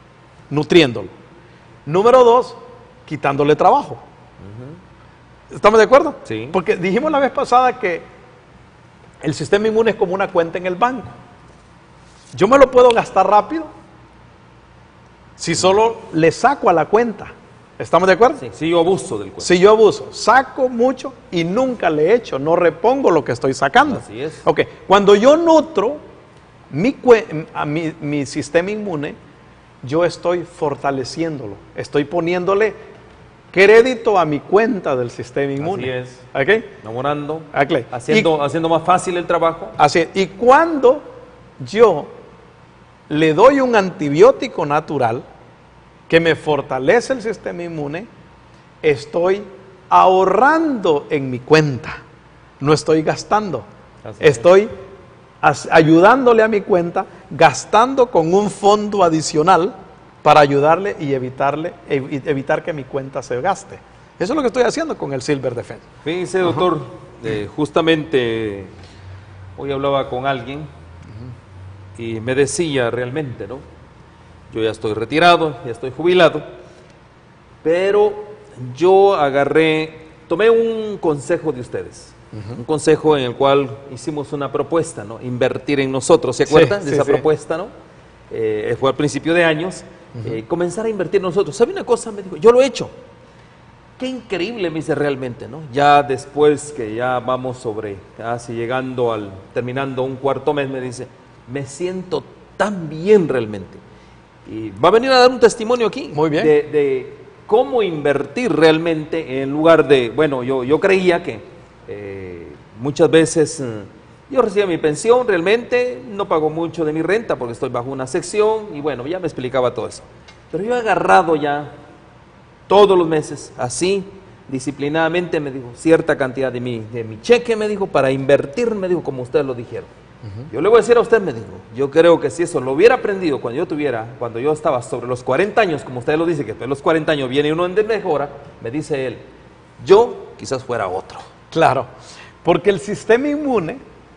Speaker 2: Número 2, quitándole trabajo. ¿Estamos de acuerdo?
Speaker 1: Sí.
Speaker 2: Porque dijimos la vez pasada que el sistema inmune es como una cuenta en el banco. Yo me lo puedo gastar rápido si solo le saco a la cuenta. ¿Estamos de acuerdo?
Speaker 1: Sí, yo abuso del cuerpo.
Speaker 2: Si yo abuso, saco mucho y nunca le echo, no repongo lo que estoy sacando.
Speaker 1: Así es.
Speaker 2: Ok, cuando yo nutro mi sistema inmune, yo estoy fortaleciéndolo, estoy poniéndole crédito a mi cuenta del sistema inmune.
Speaker 1: Así es.
Speaker 2: ¿Ok?
Speaker 1: Enamorando,
Speaker 2: Ok.
Speaker 1: haciendo más fácil el trabajo.
Speaker 2: Así es. Y cuando yo le doy un antibiótico natural que me fortalece el sistema inmune, estoy ahorrando en mi cuenta, no estoy gastando.
Speaker 1: Así es.
Speaker 2: Estoy ayudándole a mi cuenta, gastando con un fondo adicional para ayudarle y evitar que mi cuenta se gaste. Eso es lo que estoy haciendo con el Silver Defense.
Speaker 1: Fíjense, doctor, justamente hoy hablaba con alguien y me decía realmente, ¿no? Yo ya estoy retirado, ya estoy jubilado, pero yo tomé un consejo de ustedes, un consejo en el cual hicimos una propuesta, ¿no? Invertir en nosotros, ¿se acuerdan de esa propuesta, no? Fue al principio de años, comenzar a invertir en nosotros. ¿Sabe una cosa? Me dijo, yo lo he hecho. Qué increíble, me dice realmente, ¿no? Ya después que ya vamos casi terminando un cuarto mes, me dice, me siento tan bien realmente. Y va a venir a dar un testimonio aquí.
Speaker 2: Muy bien.
Speaker 1: De cómo invertir realmente en lugar de, bueno, yo creía que muchas veces yo recibía mi pensión, realmente no pago mucho de mi renta porque estoy bajo una sección y bueno, ya me explicaba todo eso. Pero yo he agarrado ya todos los meses, así, disciplinadamente, me dijo, cierta cantidad de mi cheque, me dijo, para invertir, me dijo, como ustedes lo dijeron. Yo le voy a decir a usted, me dijo, yo creo que si eso lo hubiera aprendido cuando yo estaba sobre los 40 años, como usted lo dice, que después de los 40 años viene uno en mejora, me dice él, yo quizás fuera otro.
Speaker 2: Claro, porque el sistema inmune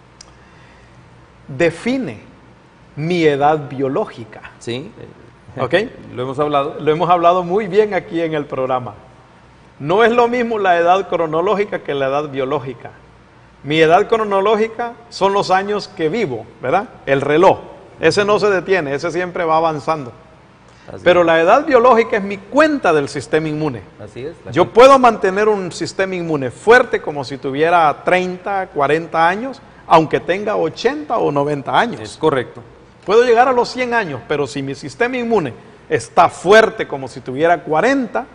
Speaker 2: define mi edad biológica.
Speaker 1: ¿Sí?
Speaker 2: ¿Ok?
Speaker 1: Lo hemos hablado.
Speaker 2: Lo hemos hablado muy bien aquí en el programa. No es lo mismo la edad cronológica que la edad biológica. Mi edad cronológica son los años que vivo, ¿verdad? El reloj. Ese no se detiene, ese siempre va avanzando. Pero la edad biológica es mi cuenta del sistema inmune.
Speaker 1: Así es.
Speaker 2: Yo puedo mantener un sistema inmune fuerte como si tuviera 30, 40 años, aunque tenga 80 o 90 años.
Speaker 1: Es correcto.
Speaker 2: Puedo llegar a los 100 años, pero si mi sistema inmune está fuerte como si tuviera 40,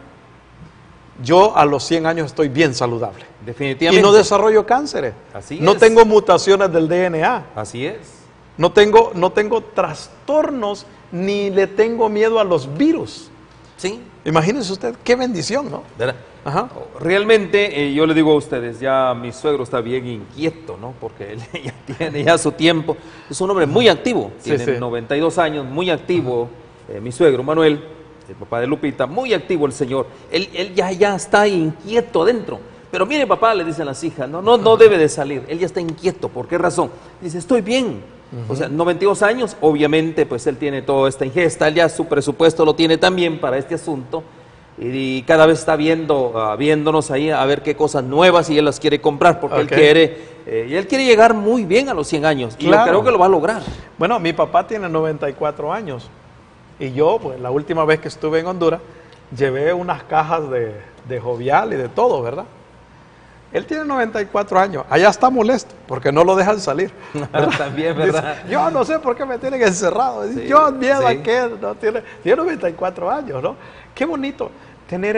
Speaker 2: yo a los 100 años estoy bien saludable.
Speaker 1: Definitivamente.
Speaker 2: Y no desarrollo cánceres.
Speaker 1: Así
Speaker 2: no
Speaker 1: es.
Speaker 2: tengo mutaciones del DNA.
Speaker 1: Así es.
Speaker 2: No tengo trastornos ni le tengo miedo a los virus.
Speaker 1: Sí.
Speaker 2: Imagínense usted, qué bendición, ¿no?
Speaker 1: ¿Verdad?
Speaker 2: Ajá.
Speaker 1: Realmente, yo le digo a ustedes, ya mi suegro está bien inquieto, ¿no? Porque él ya tiene ya su tiempo. Es un hombre muy activo,
Speaker 2: Sí,
Speaker 1: tiene
Speaker 2: sí.
Speaker 1: 92 años, muy activo. Mi suegro, Manuel, el papá de Lupita, muy activo el señor. Él ya está inquieto adentro. Pero mire, papá, le dicen las hijas, no debe de salir. Él ya está inquieto. ¿Por qué razón? Dice, estoy bien. O sea, 92 años, obviamente, pues él tiene toda esta ingesta, él ya su presupuesto lo tiene también para este asunto. Y cada vez está viéndonos ahí a ver qué cosas nuevas y él las quiere comprar porque él quiere llegar muy bien a los 100 años. Y yo creo que lo va a lograr.
Speaker 2: Bueno, mi papá tiene 94 años y yo, pues la última vez que estuve en Honduras, llevé unas cajas de Jovial y de todo, ¿verdad? Él tiene 94 años, allá está molesto porque no lo dejan salir.
Speaker 1: También, ¿verdad?
Speaker 2: Dice, yo no sé por qué me tienen encerrado. Dice, yo miedo a que no tiene 94 años, ¿no? Qué bonito tener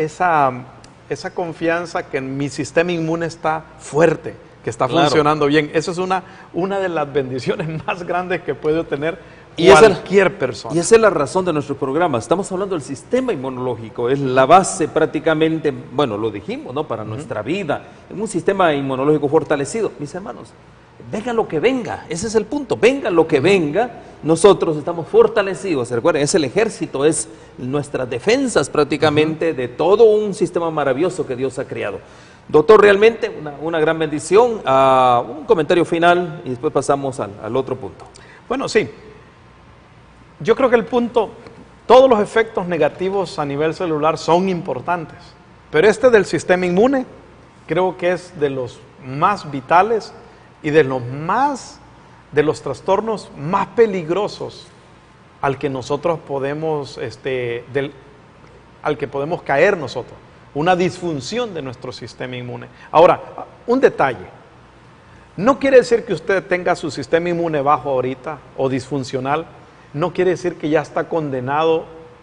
Speaker 2: esa confianza que mi sistema inmune está fuerte, que está funcionando bien. Esa es una de las bendiciones más grandes que puede tener cualquier persona.
Speaker 1: Y esa es la razón de nuestro programa. Estamos hablando del sistema inmunológico. Es la base prácticamente, bueno, lo dijimos, ¿no? Para nuestra vida. Es un sistema inmunológico fortalecido. Mis hermanos, venga lo que venga. Ese es el punto. Venga lo que venga. Nosotros estamos fortalecidos. Recuerden, es el ejército, es nuestras defensas prácticamente de todo un sistema maravilloso que Dios ha creado. Doctor, realmente una gran bendición. Un comentario final y después pasamos al otro punto.
Speaker 2: Bueno, sí. Yo creo que el punto, todos los efectos negativos a nivel celular son importantes, pero este del sistema inmune creo que es de los más vitales y de los trastornos más peligrosos al que nosotros podemos, al que podemos caer nosotros, una disfunción de nuestro sistema inmune. Ahora, un detalle, no quiere decir que usted tenga su sistema inmune bajo ahorita o disfuncional, no quiere decir que ya está condenado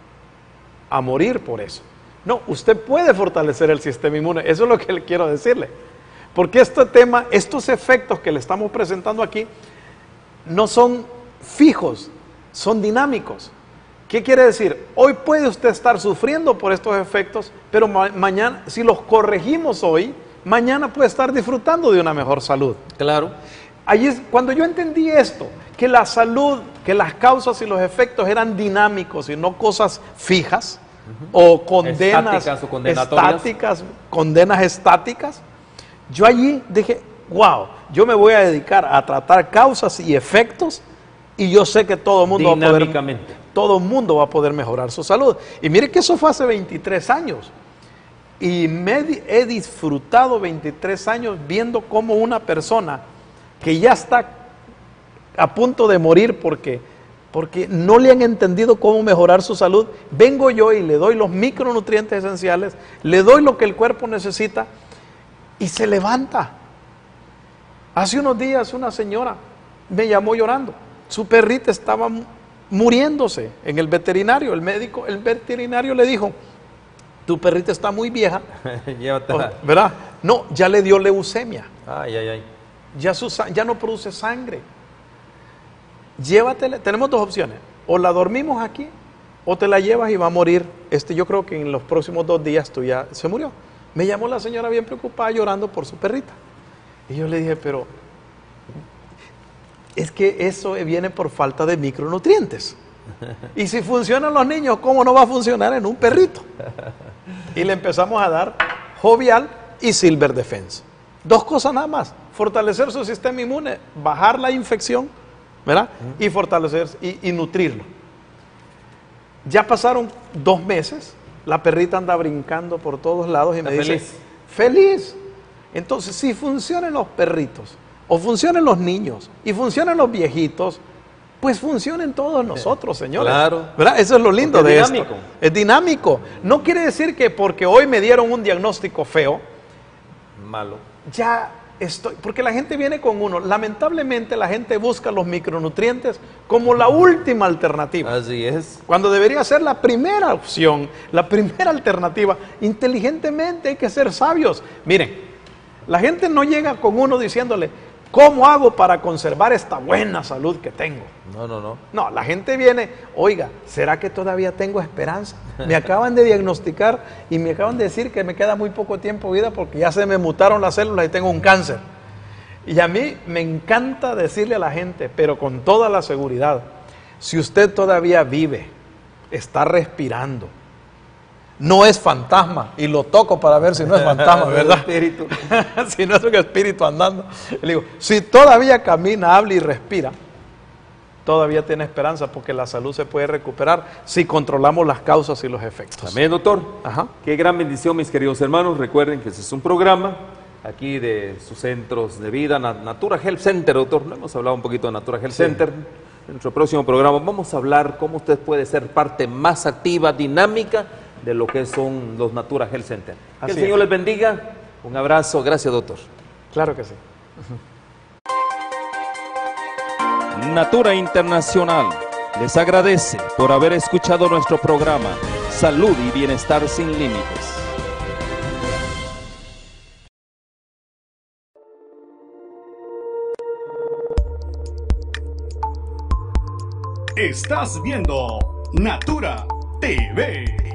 Speaker 2: a morir por eso. No, usted puede fortalecer el sistema inmune, eso es lo que le quiero decirle. Porque este tema, estos efectos que le estamos presentando aquí, no son fijos, son dinámicos. ¿Qué quiere decir? Hoy puede usted estar sufriendo por estos efectos, pero mañana, si los corregimos hoy, mañana puede estar disfrutando de una mejor salud.
Speaker 1: Claro.
Speaker 2: Ahí es cuando yo entendí esto, que la salud, que las causas y los efectos eran dinámicos y no cosas fijas o condenas estáticas, condenas estáticas. Yo allí dije, wow, yo me voy a dedicar a tratar causas y efectos y yo sé que todo el mundo va a poder mejorar su salud. Y mire que eso fue hace 23 años. Y he disfrutado 23 años viendo cómo una persona que ya está a punto de morir porque no le han entendido cómo mejorar su salud, vengo yo y le doy los micronutrientes esenciales, le doy lo que el cuerpo necesita y se levanta. Hace unos días una señora me llamó llorando, su perrita estaba muriéndose en el veterinario, el veterinario le dijo, tu perrita está muy vieja, ¿verdad? No, ya le dio leucemia. Ya no produce sangre. Llévatela, tenemos dos opciones, o la dormimos aquí, o te la llevas y va a morir. Yo creo que en los próximos 2 días tú ya se murió. Me llamó la señora bien preocupada, llorando por su perrita. Y yo le dije, pero es que eso viene por falta de micronutrientes. Y si funcionan los niños, ¿cómo no va a funcionar en un perrito? Y le empezamos a dar Jovial y Silver Defense. 2 cosas nada más, fortalecer su sistema inmune, bajar la infección, ¿verdad? Y fortalecer y nutrirlo. Ya pasaron 2 meses, la perrita anda brincando por todos lados y me dice, feliz. Entonces, si funcionan los perritos, o funcionan los niños, y funcionan los viejitos, pues funciona en todos nosotros, señores.
Speaker 1: Claro.
Speaker 2: ¿Verdad? Eso es lo lindo
Speaker 1: Porque
Speaker 2: de
Speaker 1: es
Speaker 2: esto.
Speaker 1: dinámico.
Speaker 2: Es dinámico. No quiere decir que porque hoy me dieron un diagnóstico feo,
Speaker 1: Malo.
Speaker 2: ya estoy, porque la gente viene con uno. Lamentablemente la gente busca los micronutrientes como la última alternativa.
Speaker 1: Así es.
Speaker 2: Cuando debería ser la primera opción, la primera alternativa. Inteligentemente hay que ser sabios. Miren, la gente no llega con uno diciéndole, ¿cómo hago para conservar esta buena salud que tengo?
Speaker 1: No, no, no.
Speaker 2: No, la gente viene, oiga, ¿será que todavía tengo esperanza? Me acaban de diagnosticar y me acaban de decir que me queda muy poco tiempo de vida porque ya se me mutaron las células y tengo un cáncer. Y a mí me encanta decirle a la gente, pero con toda la seguridad, si usted todavía vive, está respirando, no es fantasma, y lo toco para ver si no es fantasma, ¿verdad?
Speaker 1: Espíritu.
Speaker 2: Si no es un espíritu andando. Le digo, si todavía camina, habla y respira, todavía tiene esperanza porque la salud se puede recuperar si controlamos las causas y los efectos.
Speaker 1: Amén, doctor.
Speaker 2: Ajá.
Speaker 1: Qué gran bendición, mis queridos hermanos. Recuerden que este es un programa aquí de sus centros de vida, Natura Health Center, doctor. No hemos hablado un poquito de Natura Health Center. En nuestro próximo programa vamos a hablar cómo usted puede ser parte más activa, dinámica de lo que son los Natura Health Center. Que
Speaker 2: Así
Speaker 1: el Señor
Speaker 2: es.
Speaker 1: les bendiga. Un abrazo. Gracias, doctor.
Speaker 2: Claro que sí.
Speaker 1: Natura Internacional les agradece por haber escuchado nuestro programa Salud y Bienestar sin Límites.
Speaker 3: Estás viendo Natura TV.